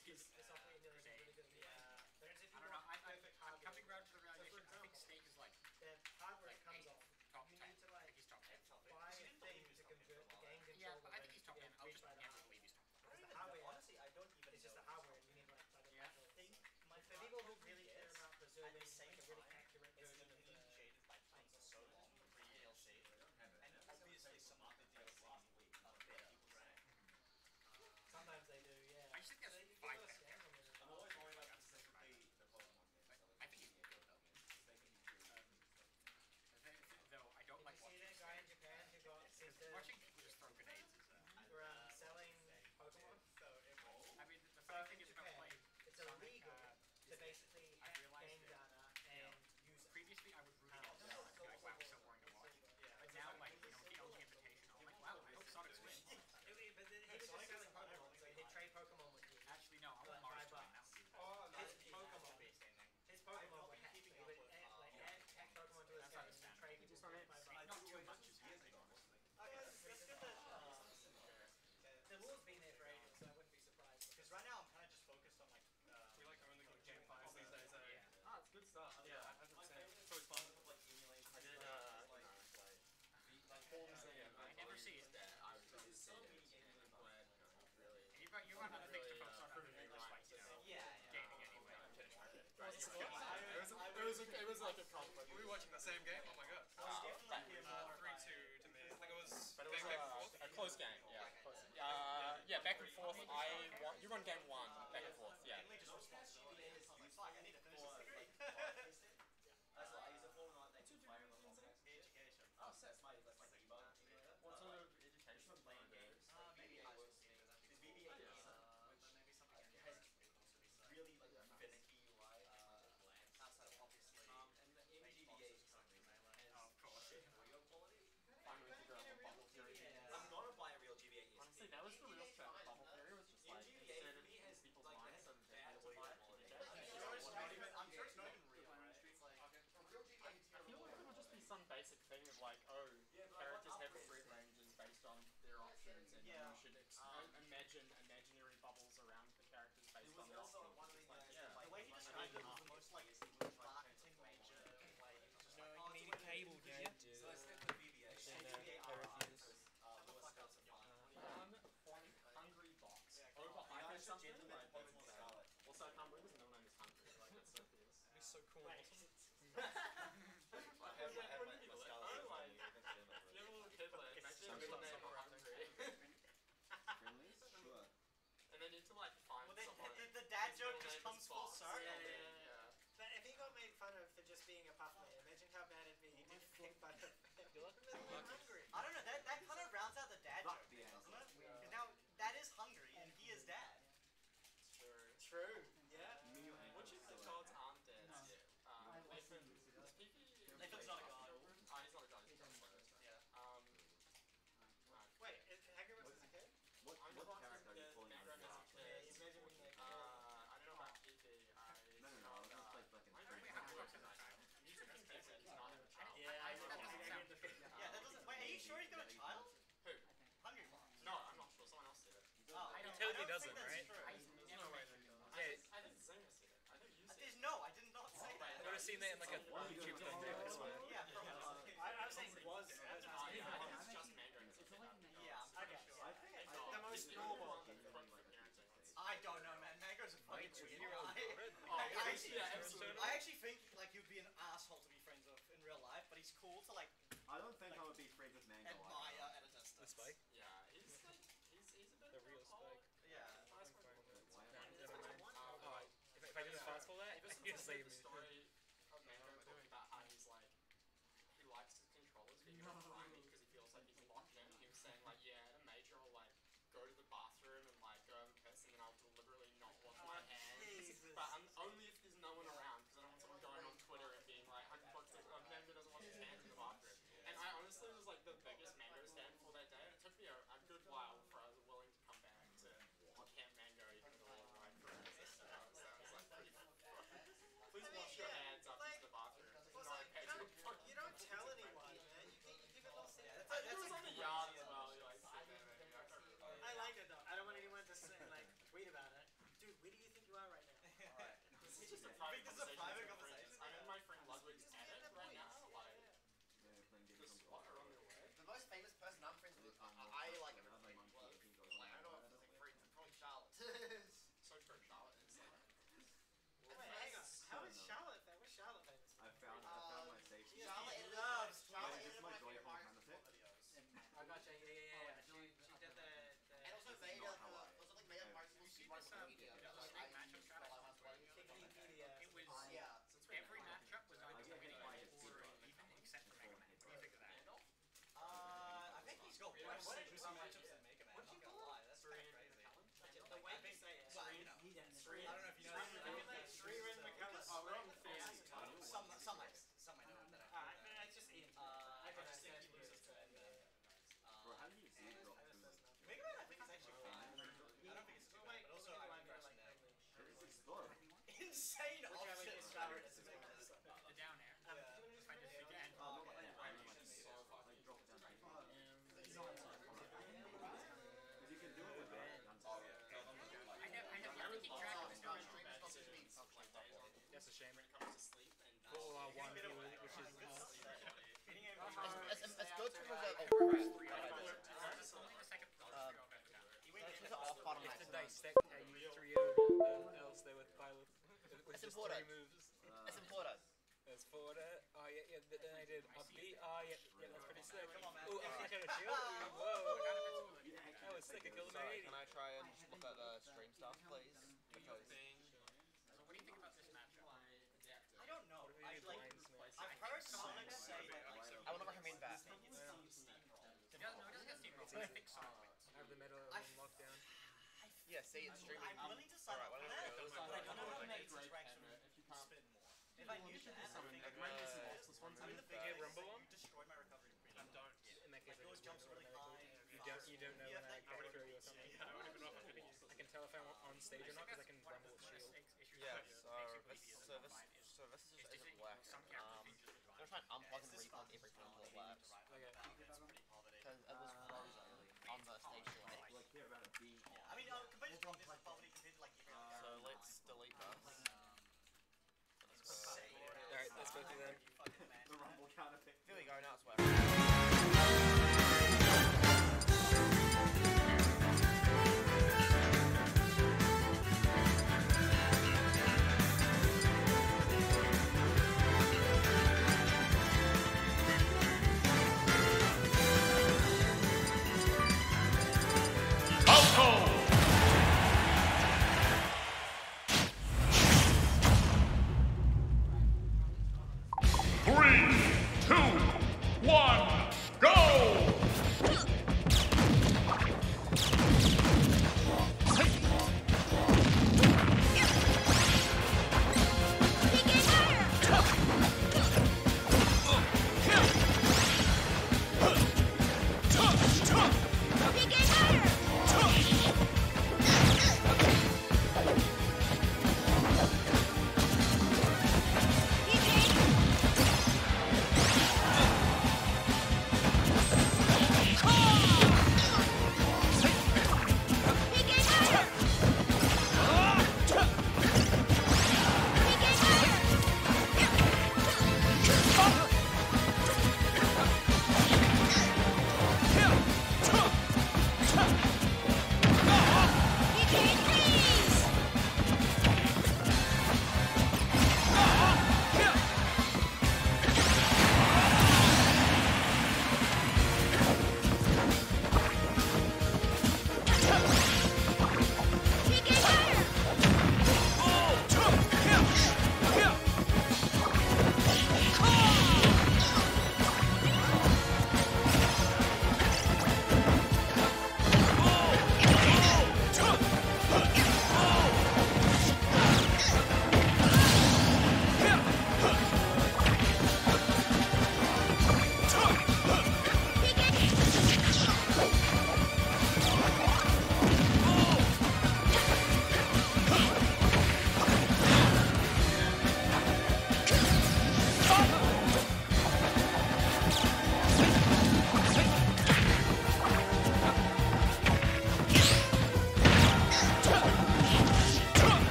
It's often emulation is really good. Whereas if you I don't know. want perfect I'm hardware, coming around to the so for realization. I think example, Snake is like the hardware like it comes eight, off, top you 10. need to I like think he's top 10. buy a thing to convert the game controller. Yeah, but I think he's top 10. to I'll be just by the never hardware. believe he's top 10. Because the hardware, Honestly, I don't even it's just the know. hardware, and you need like by the Yeah. think my for people who really care about preserving at the same like a really time, accurate it's version of been the shaded by playing for so long, pre-DLC, and obviously some of the DLC are fair people say. Sometimes they do, yeah. I just think that's They give fine. us scans on there. I'm always worried about specifically the Pokemon games. I think he's good though. Though I don't Did like you see watching. that guy in Japan who got instead Watching people just throw grenades is selling Pokemon? I mean, the So funny in thing is about Japan, playing it's Sonic, illegal to basically I hack realized game that, data and use it. previously I would root against it. I'd be like, wow, it's so boring to watch. But now, like, you know, the LG Invitational, I'm like, wow, I hope Sonic wins. But then he was just selling Pokemon, so he'd trade Pokemon with you. Actually, no, I For want like Mars to win. $5. That would be His Pokemon, his Pokemon would hack. He would hack Pokemon to his game and trade people for $5. not too much is easy. That's good that the law's been there for ages, so I wouldn't be surprised. Because right now I'm kind of just focused on like We like only game files these days. Ah, it's good stuff. Yeah, 100%. It's always fun. I did, I never see it. I was trying to see it, and I'm glad, really. You run other things to focus on other than just like, you know, gaming anyway. It was like a conflict. Were we watching the same game? Oh my god. 3-2 to me. I think it was. But it was a close game, yeah. Yeah, back and forth. You won game one, back and forth, yeah. mainly just responsibility. It's like I need to finish this degree. That's what I use it for, not like fire level. Education. Oh, so that's my debug. What sort of education playing games? Maybe I was BB-8 maybe something has really like finicky UI. outside of obviously. And the MGBA is currently has audio quality. Finally figure out what Bubble Fury is. I'm gonna buy a real GBA ESP. Honestly, that was the real strat of Bubble Fury, was just like, inserted in people's minds so that they had to buy it. I'm sure it's not even real, right? It's like I feel like it would just be some basic thing of like, oh, characters have free ranges based on their options, and you should imagine imaginary bubbles around the characters based on their skills. the way he described it was the most like marketing major like just like You need a cable, dude. So I said the BBA. Lewis got some fun. One hungry box. Over hyper something, like, that's insane. Also, I can't believe his middle name is Hungry, like, that's so fierce. It's so cool. I have my Scala on you, even today, my If you have a little kid, like, imagine your middle name Hungry. Really? Sure. And they need to, like, find well, someone. the dad whose joke middle just name comes is full Box. circle. Yeah. But if he got made fun of for just being a puff man, imagine how bad it'd be. He did make fun of I'm hungry. I don't know, that kind of rounds out the dad joke, the doesn't it? Because now that is hungry and he is dad. True. Yeah. Which of the gods aren't dead yet? Nathan, is Piki... Nathan's not a god. Oh, he's not a god, he's just a player. Yeah. Wait, Hagrid was a kid? What character are you calling Mandarin out? is a kid. Imagine when like, I don't know about Piki, No, I was gonna play fucking He's not a child. yeah, Yeah, that doesn't. Wait, are you sure he's got a child? Who? Hungry Fox. No, I'm not sure, someone else did it. Oh, He I totally don't doesn't, think that's right? true. I think Zenga said it. I think you said it. No, I did not say that. I would have seen that in like a YouTube thing, I swear. Yeah, probably. I was saying was as I think it's just Mandarin. Yeah, I'm pretty sure. The most normal from parenting. I don't know, man. Mango's a fucking weird guy. absolutely. I actually think like you'd be an asshole to be friends with in real life, but he's cool to like I don't think I would be friends with Mango. admire at a distance. The Spike? Yeah, he's a bit The real Spike. Yeah. If I didn't fast for that, Ever since you'd I save heard the me. story of Mango talking about how he's like, he likes his controllers being grimy because he feels like he's locked in. He was saying like, yeah, a major will like go to the bathroom and like go and piss and then I'll deliberately not wash my hands. But only if there's no one around because I don't want someone going on Twitter and being like, Mango doesn't wash his hands in the bathroom. And I honestly was like the biggest Mango stand for that day. And it took me a good while before I was willing to come back to Camp Mango even though I like so that was like pretty please wash your hands after the bathroom. you don't tell anyone, man. You give it all. It was on the yard as well. You're like, sit there, maybe. I like it. private This is a private conversations with friends. conversation? I'm in my friend Ludwig's edit right now. Like, Yeah, they're playing the games on spot are on their way. The most famous person I'm friends with, I like him. Like, I don't know if it's like friends, probably Charlotte. So true, Charlotte is like. Wait, hang on. How is Charlotte famous? What's Charlotte famous for? I found my safe. Charlotte loves Charlotte This is is one my of my favorite joyful Mario kind of 64 thing. videos. I gotcha, yeah. She did the And also This is made not like how I- also like made like Mario 64 speedrun Wikipedia. yeah, Like, like I matchup used strategy. while I was playing. Wikipedia. It was Yeah. every matchup was either I get winning hit by his or super. even, except for Mega Man. Can you figure that? I think he's got Yeah, worse what did juicy you- matchups than Mega Man. what did I'm you not call gonna lie, that's kind of crazy. The way they say it. Well, you know. I don't know if you know that. I feel like Shreerin McCallum. Oh, we're on the fancy titles. Some might know that. It's just Ian. I can just think understand he who loses it's to Bro, how do you see drop too much? Mega Man, I think it's actually fine. I don't think it's too bad, but also I'm impressed now. This is slow. Insane option. The down air. If I did it again. Oh, yeah, I know my team. Like, drop it down to because you can do it with that. I never keep track of this. That's a shame. When it comes to sleep and Full one view, which is Let's go to the Only the second floor. off bottom if right. to dissect how you 3 else there with pilot with It's just important. 3 moves. It's important. That's forward. Oh yeah, but then I did up B. Oh yeah, that's pretty sick. Come on, man. Oh, I had a shield. Whoa, that was sick. I killed him at 80. Can I try and just look at the stream stuff, please? Because So what do you think about this matchup? I don't know. What do we need blind smash? I've heard Sonic say that. I will never recommend that. No, it doesn't get steamrolled, but I think Sonic wins. I have the metal I- on lockdown. Yeah, see, it's streaming. I'm willing to sign up for Alright, that, well, but I don't know how to make interaction spin more. If I knew that, I think I mean the thing Get is, Rumble on? you destroyed my recovery really. I don't. In that case, I Yours just jumps really high. you don't know when I can throw you or something. Yeah, I wouldn't even know if I could use I can tell if I'm on stage or not because I can rumble with shield. yeah, so this just isn't working. I'm gonna try and unplug and replug everything until it works. Okay. Because it was frozen on the stage delay. Like, care about a beat. I mean, compared to this is probably compared to like every other So let's delete this. Alright, let's go through them. The rumble counterpick. Here we go, now it's working.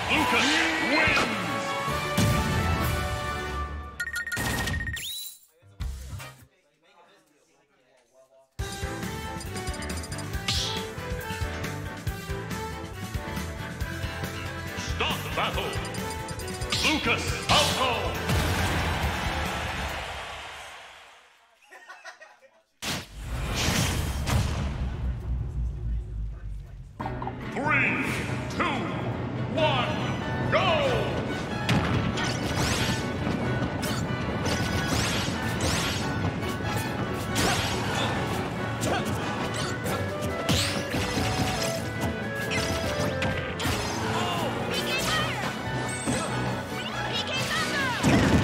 Lucas wins! Stop the battle! Lucas Alto! Three, two, one, go! PK Thunder!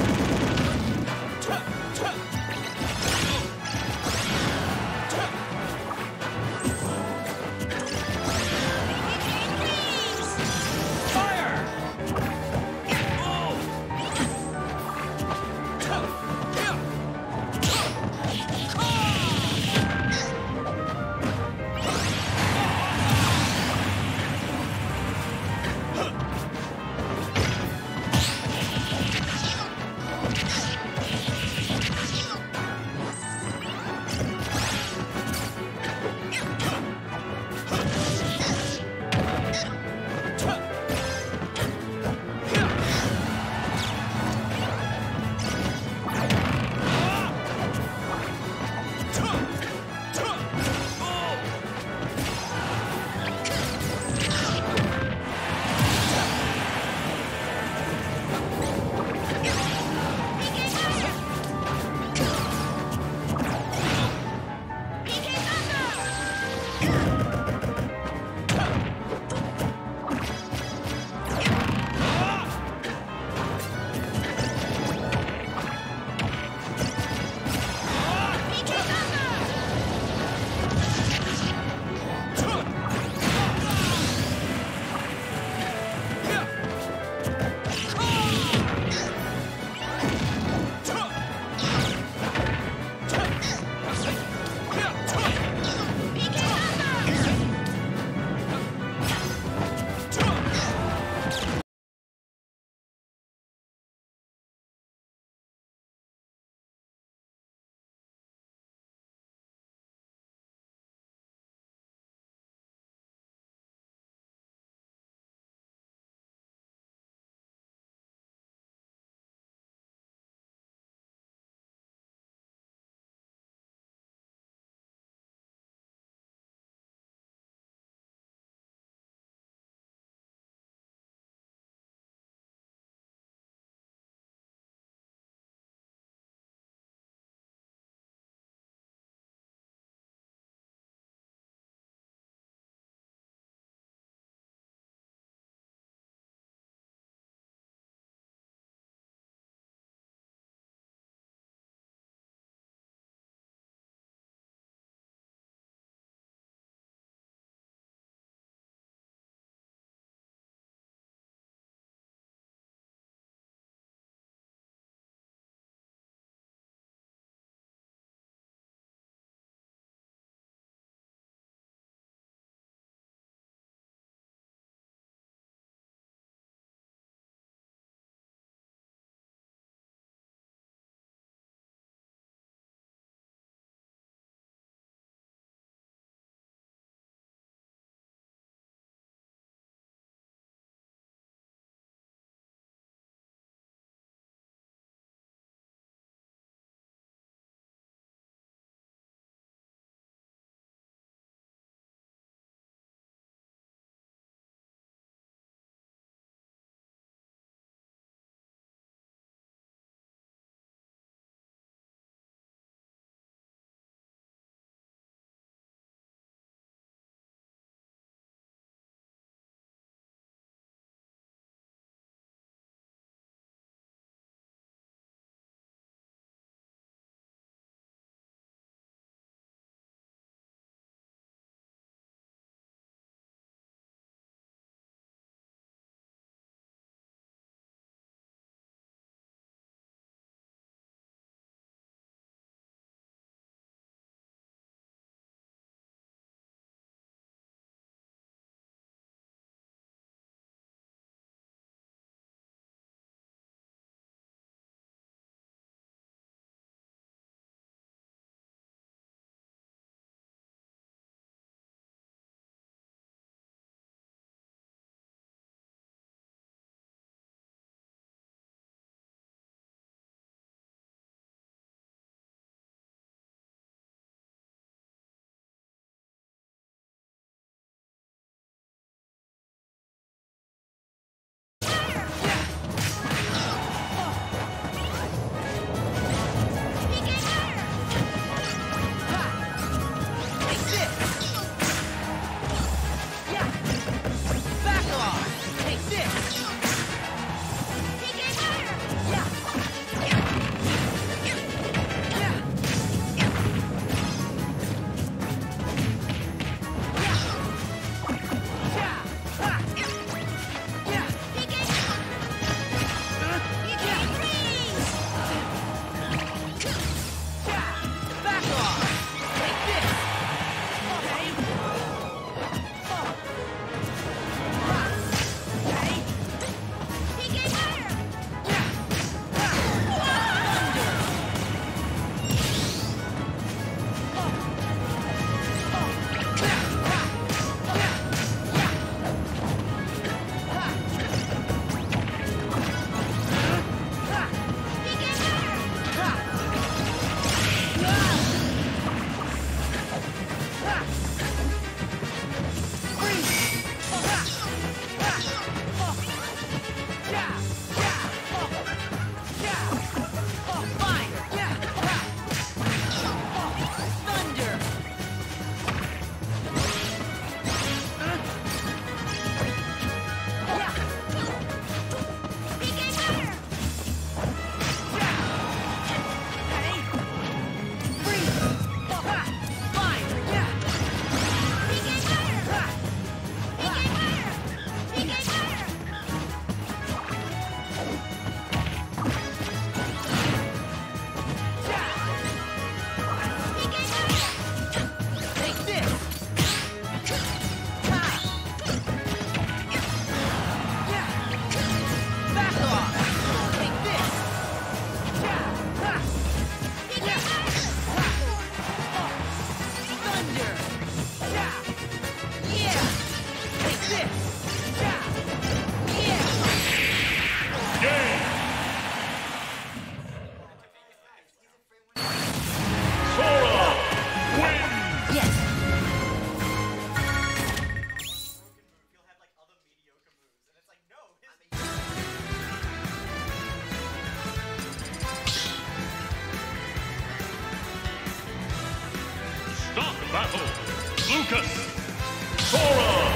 battle, Lucas, Sora.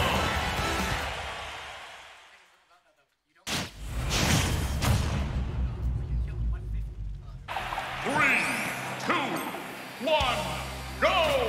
3, 2, 1, go!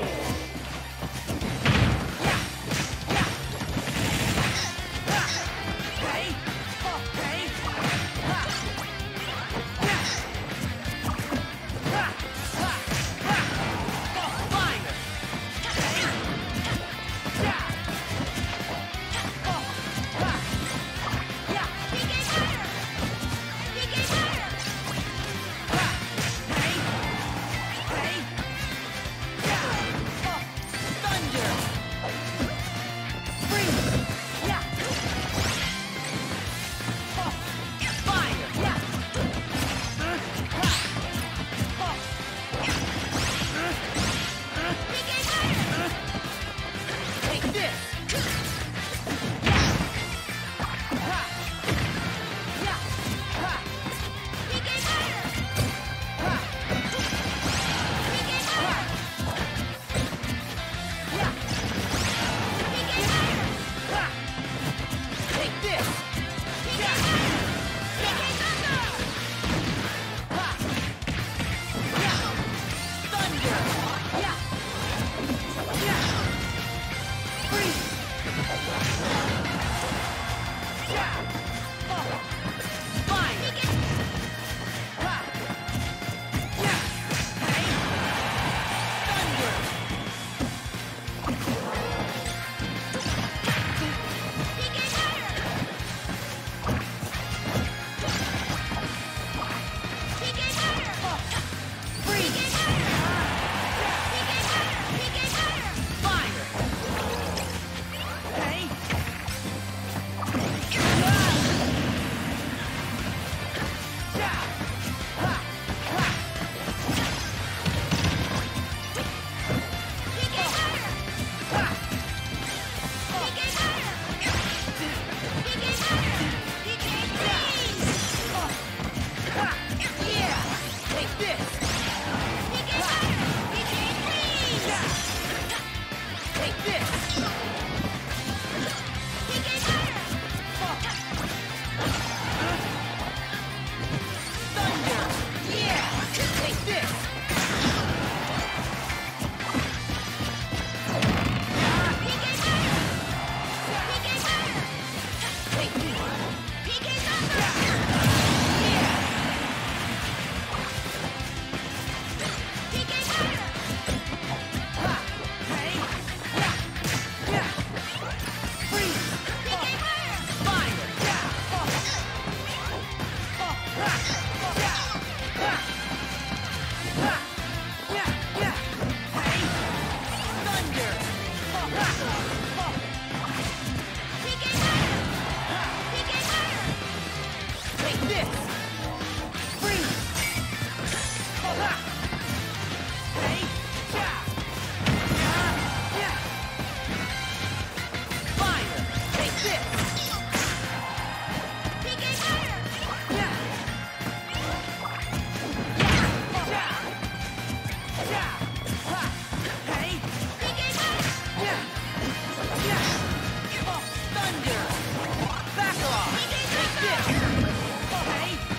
Thunder! Back off! Take this! Okay.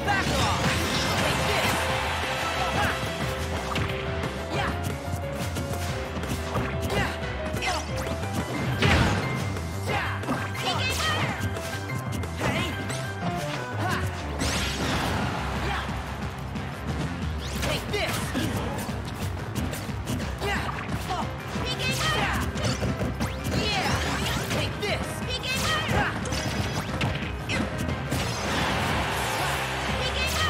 Back off! Take this! Ha! Yeah! Yeah! Yeah! Yeah! Hey! Ha! Yeah! Take this! Yeah! Oh! Yeah! Yeah! Take this! Ha!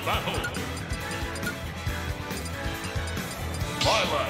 battle. Violet.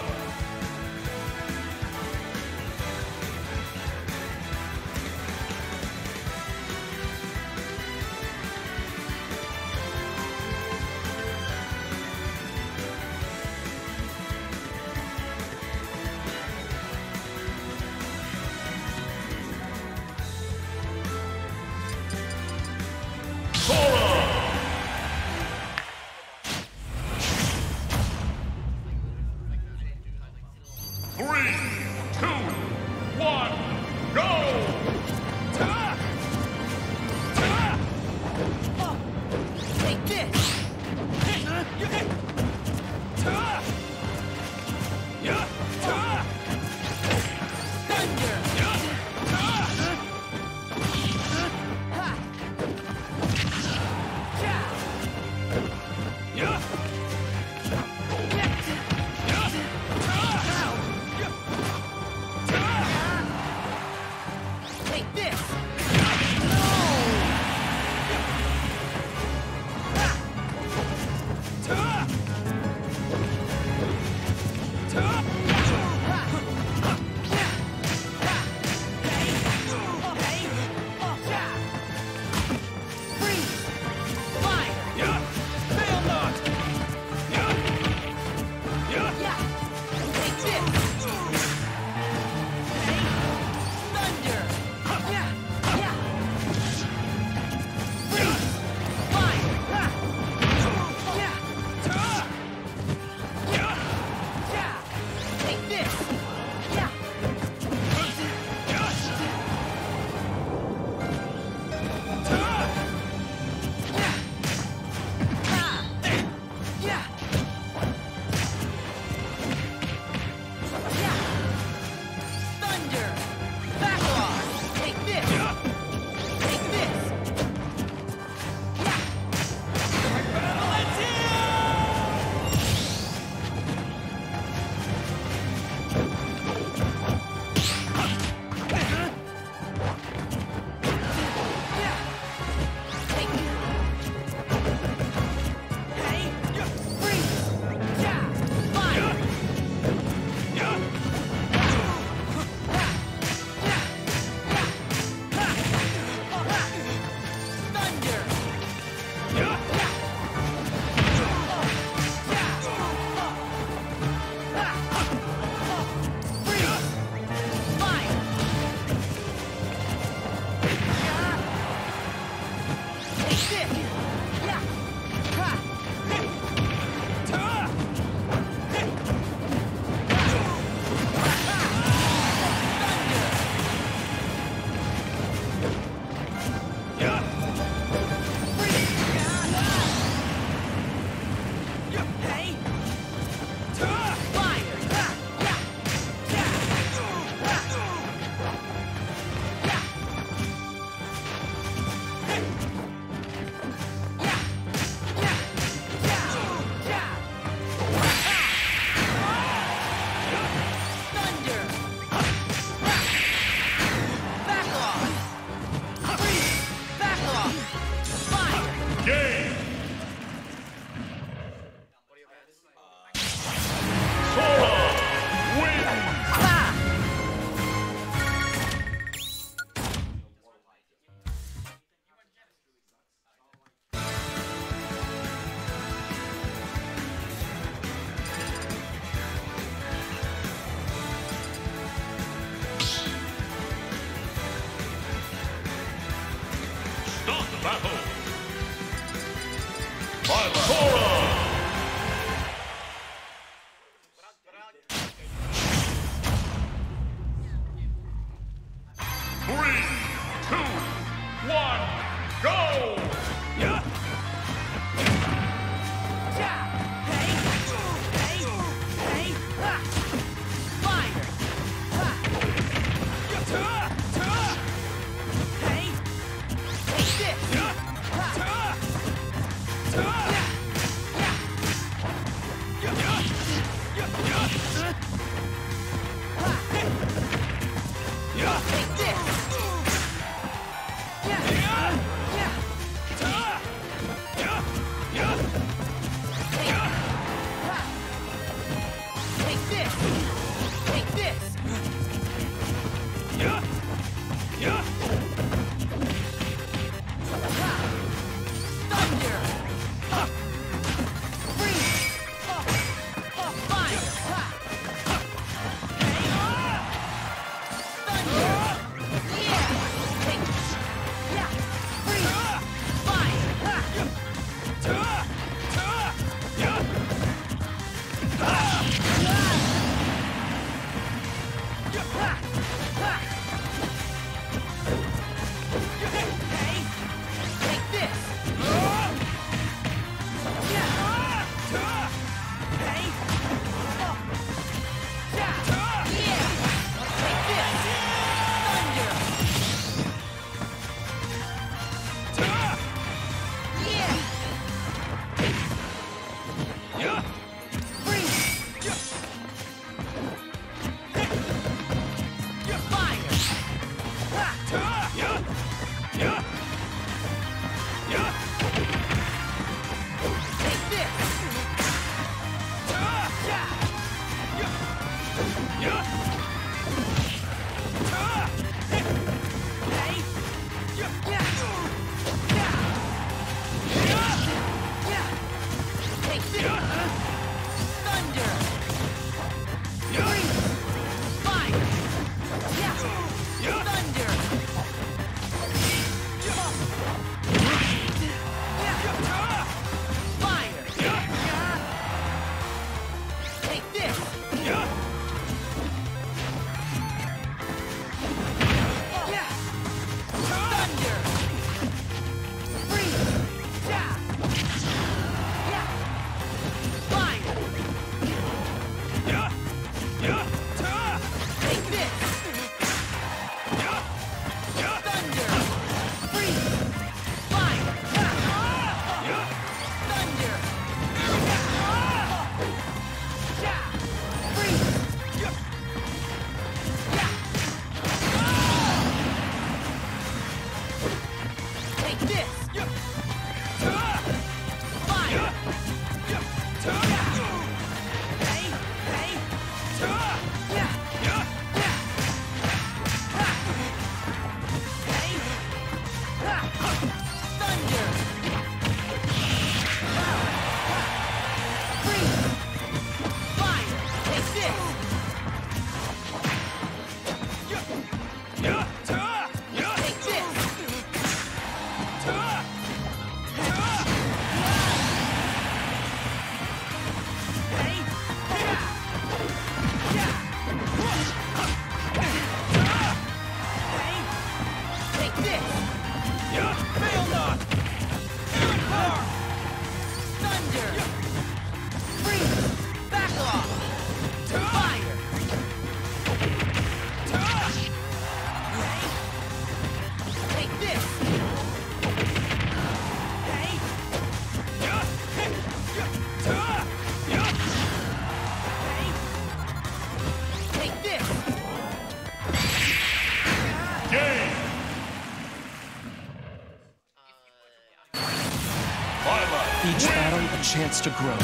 Each battle a chance to grow.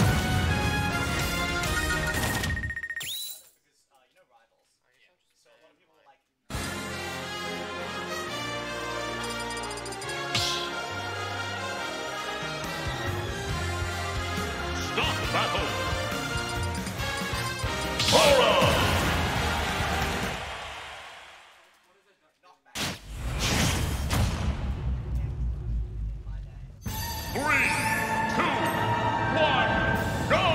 Stop battle! Sora! 3, 2, 1, go!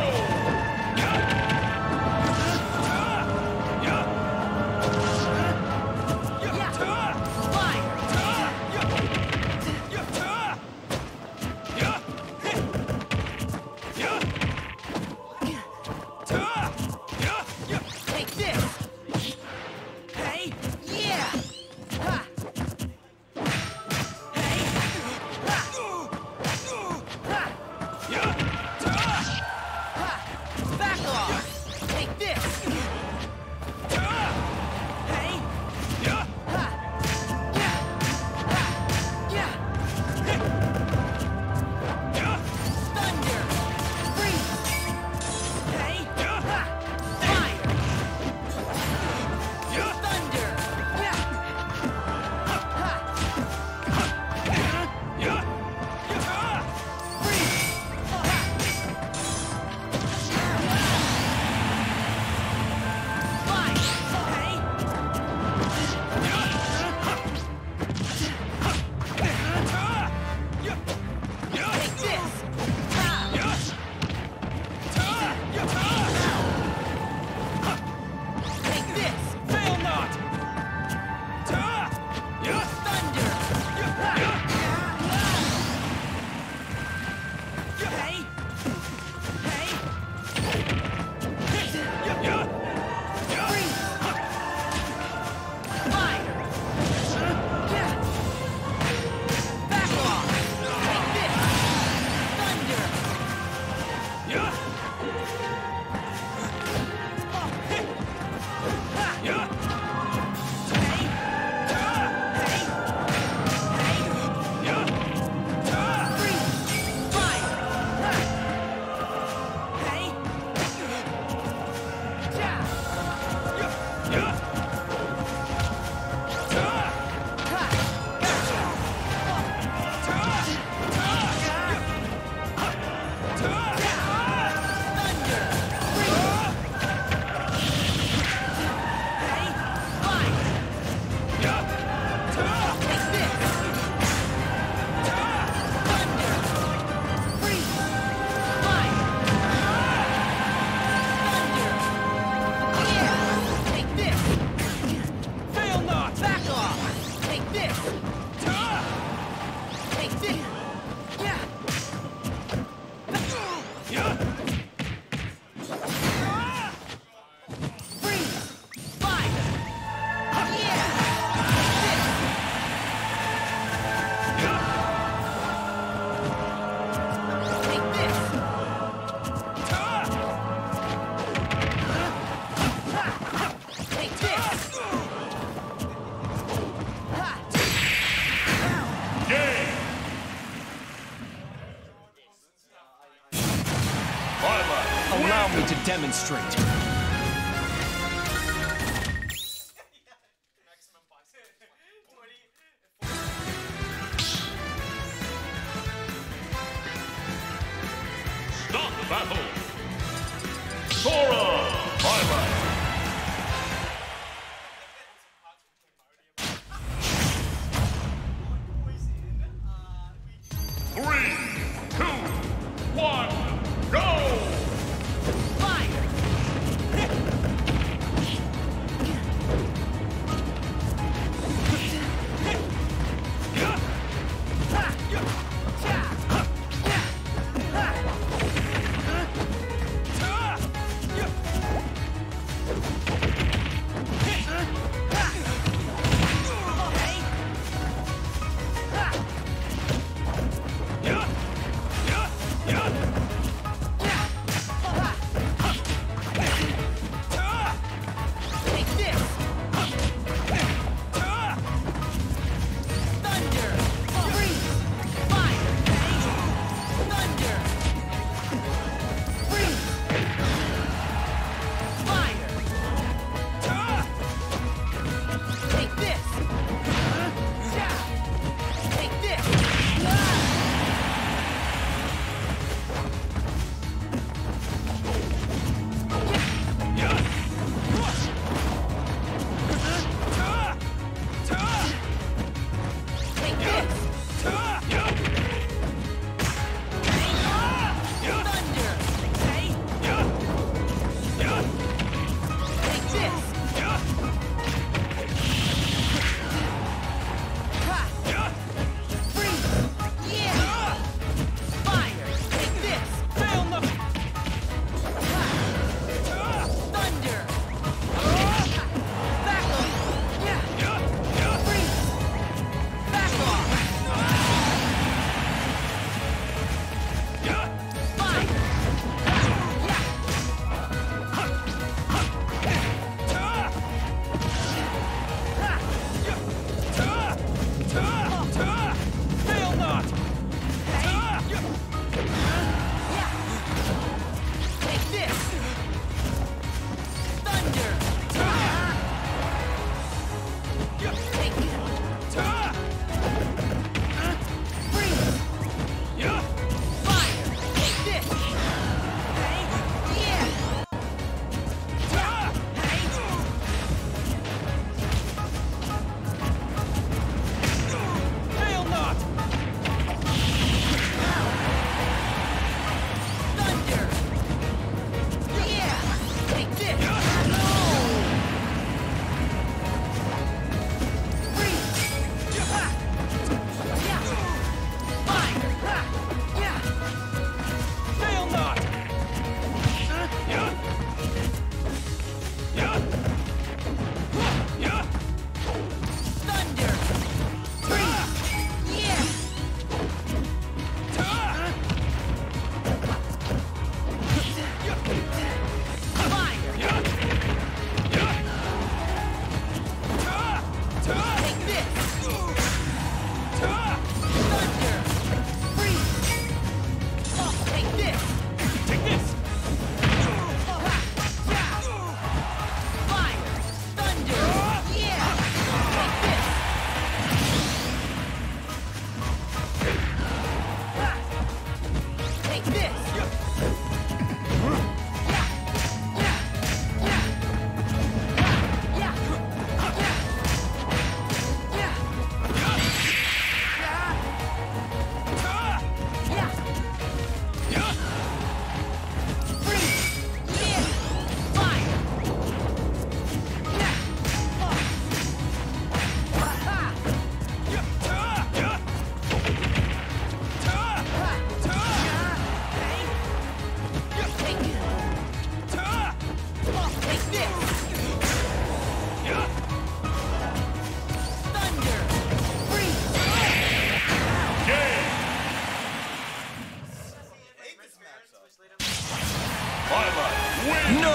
Take this! Hey! Yeah! Ha! Hey! Ha! Ha! Ha! Back off! Take this! Hey! Ha! Yeah! Ha! Yeah! Thunder! Freeze! Hey! Ha! Fire! Thunder! Yeah! Ha! Freeze! Fire! Hey! Take this! Take this! Fail not! Thunder! Hey! Hey! Freeze! Fire! Back off! Take this! Thunder! Fail not! Back off! Take this! Take this! Yeah! Freeze! Fire! Yeah! Take this! Take this! Game! Allow me to demonstrate. Stop battle! Sora! Highlight! 3, 2, 1, go! Fire!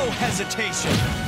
No hesitation.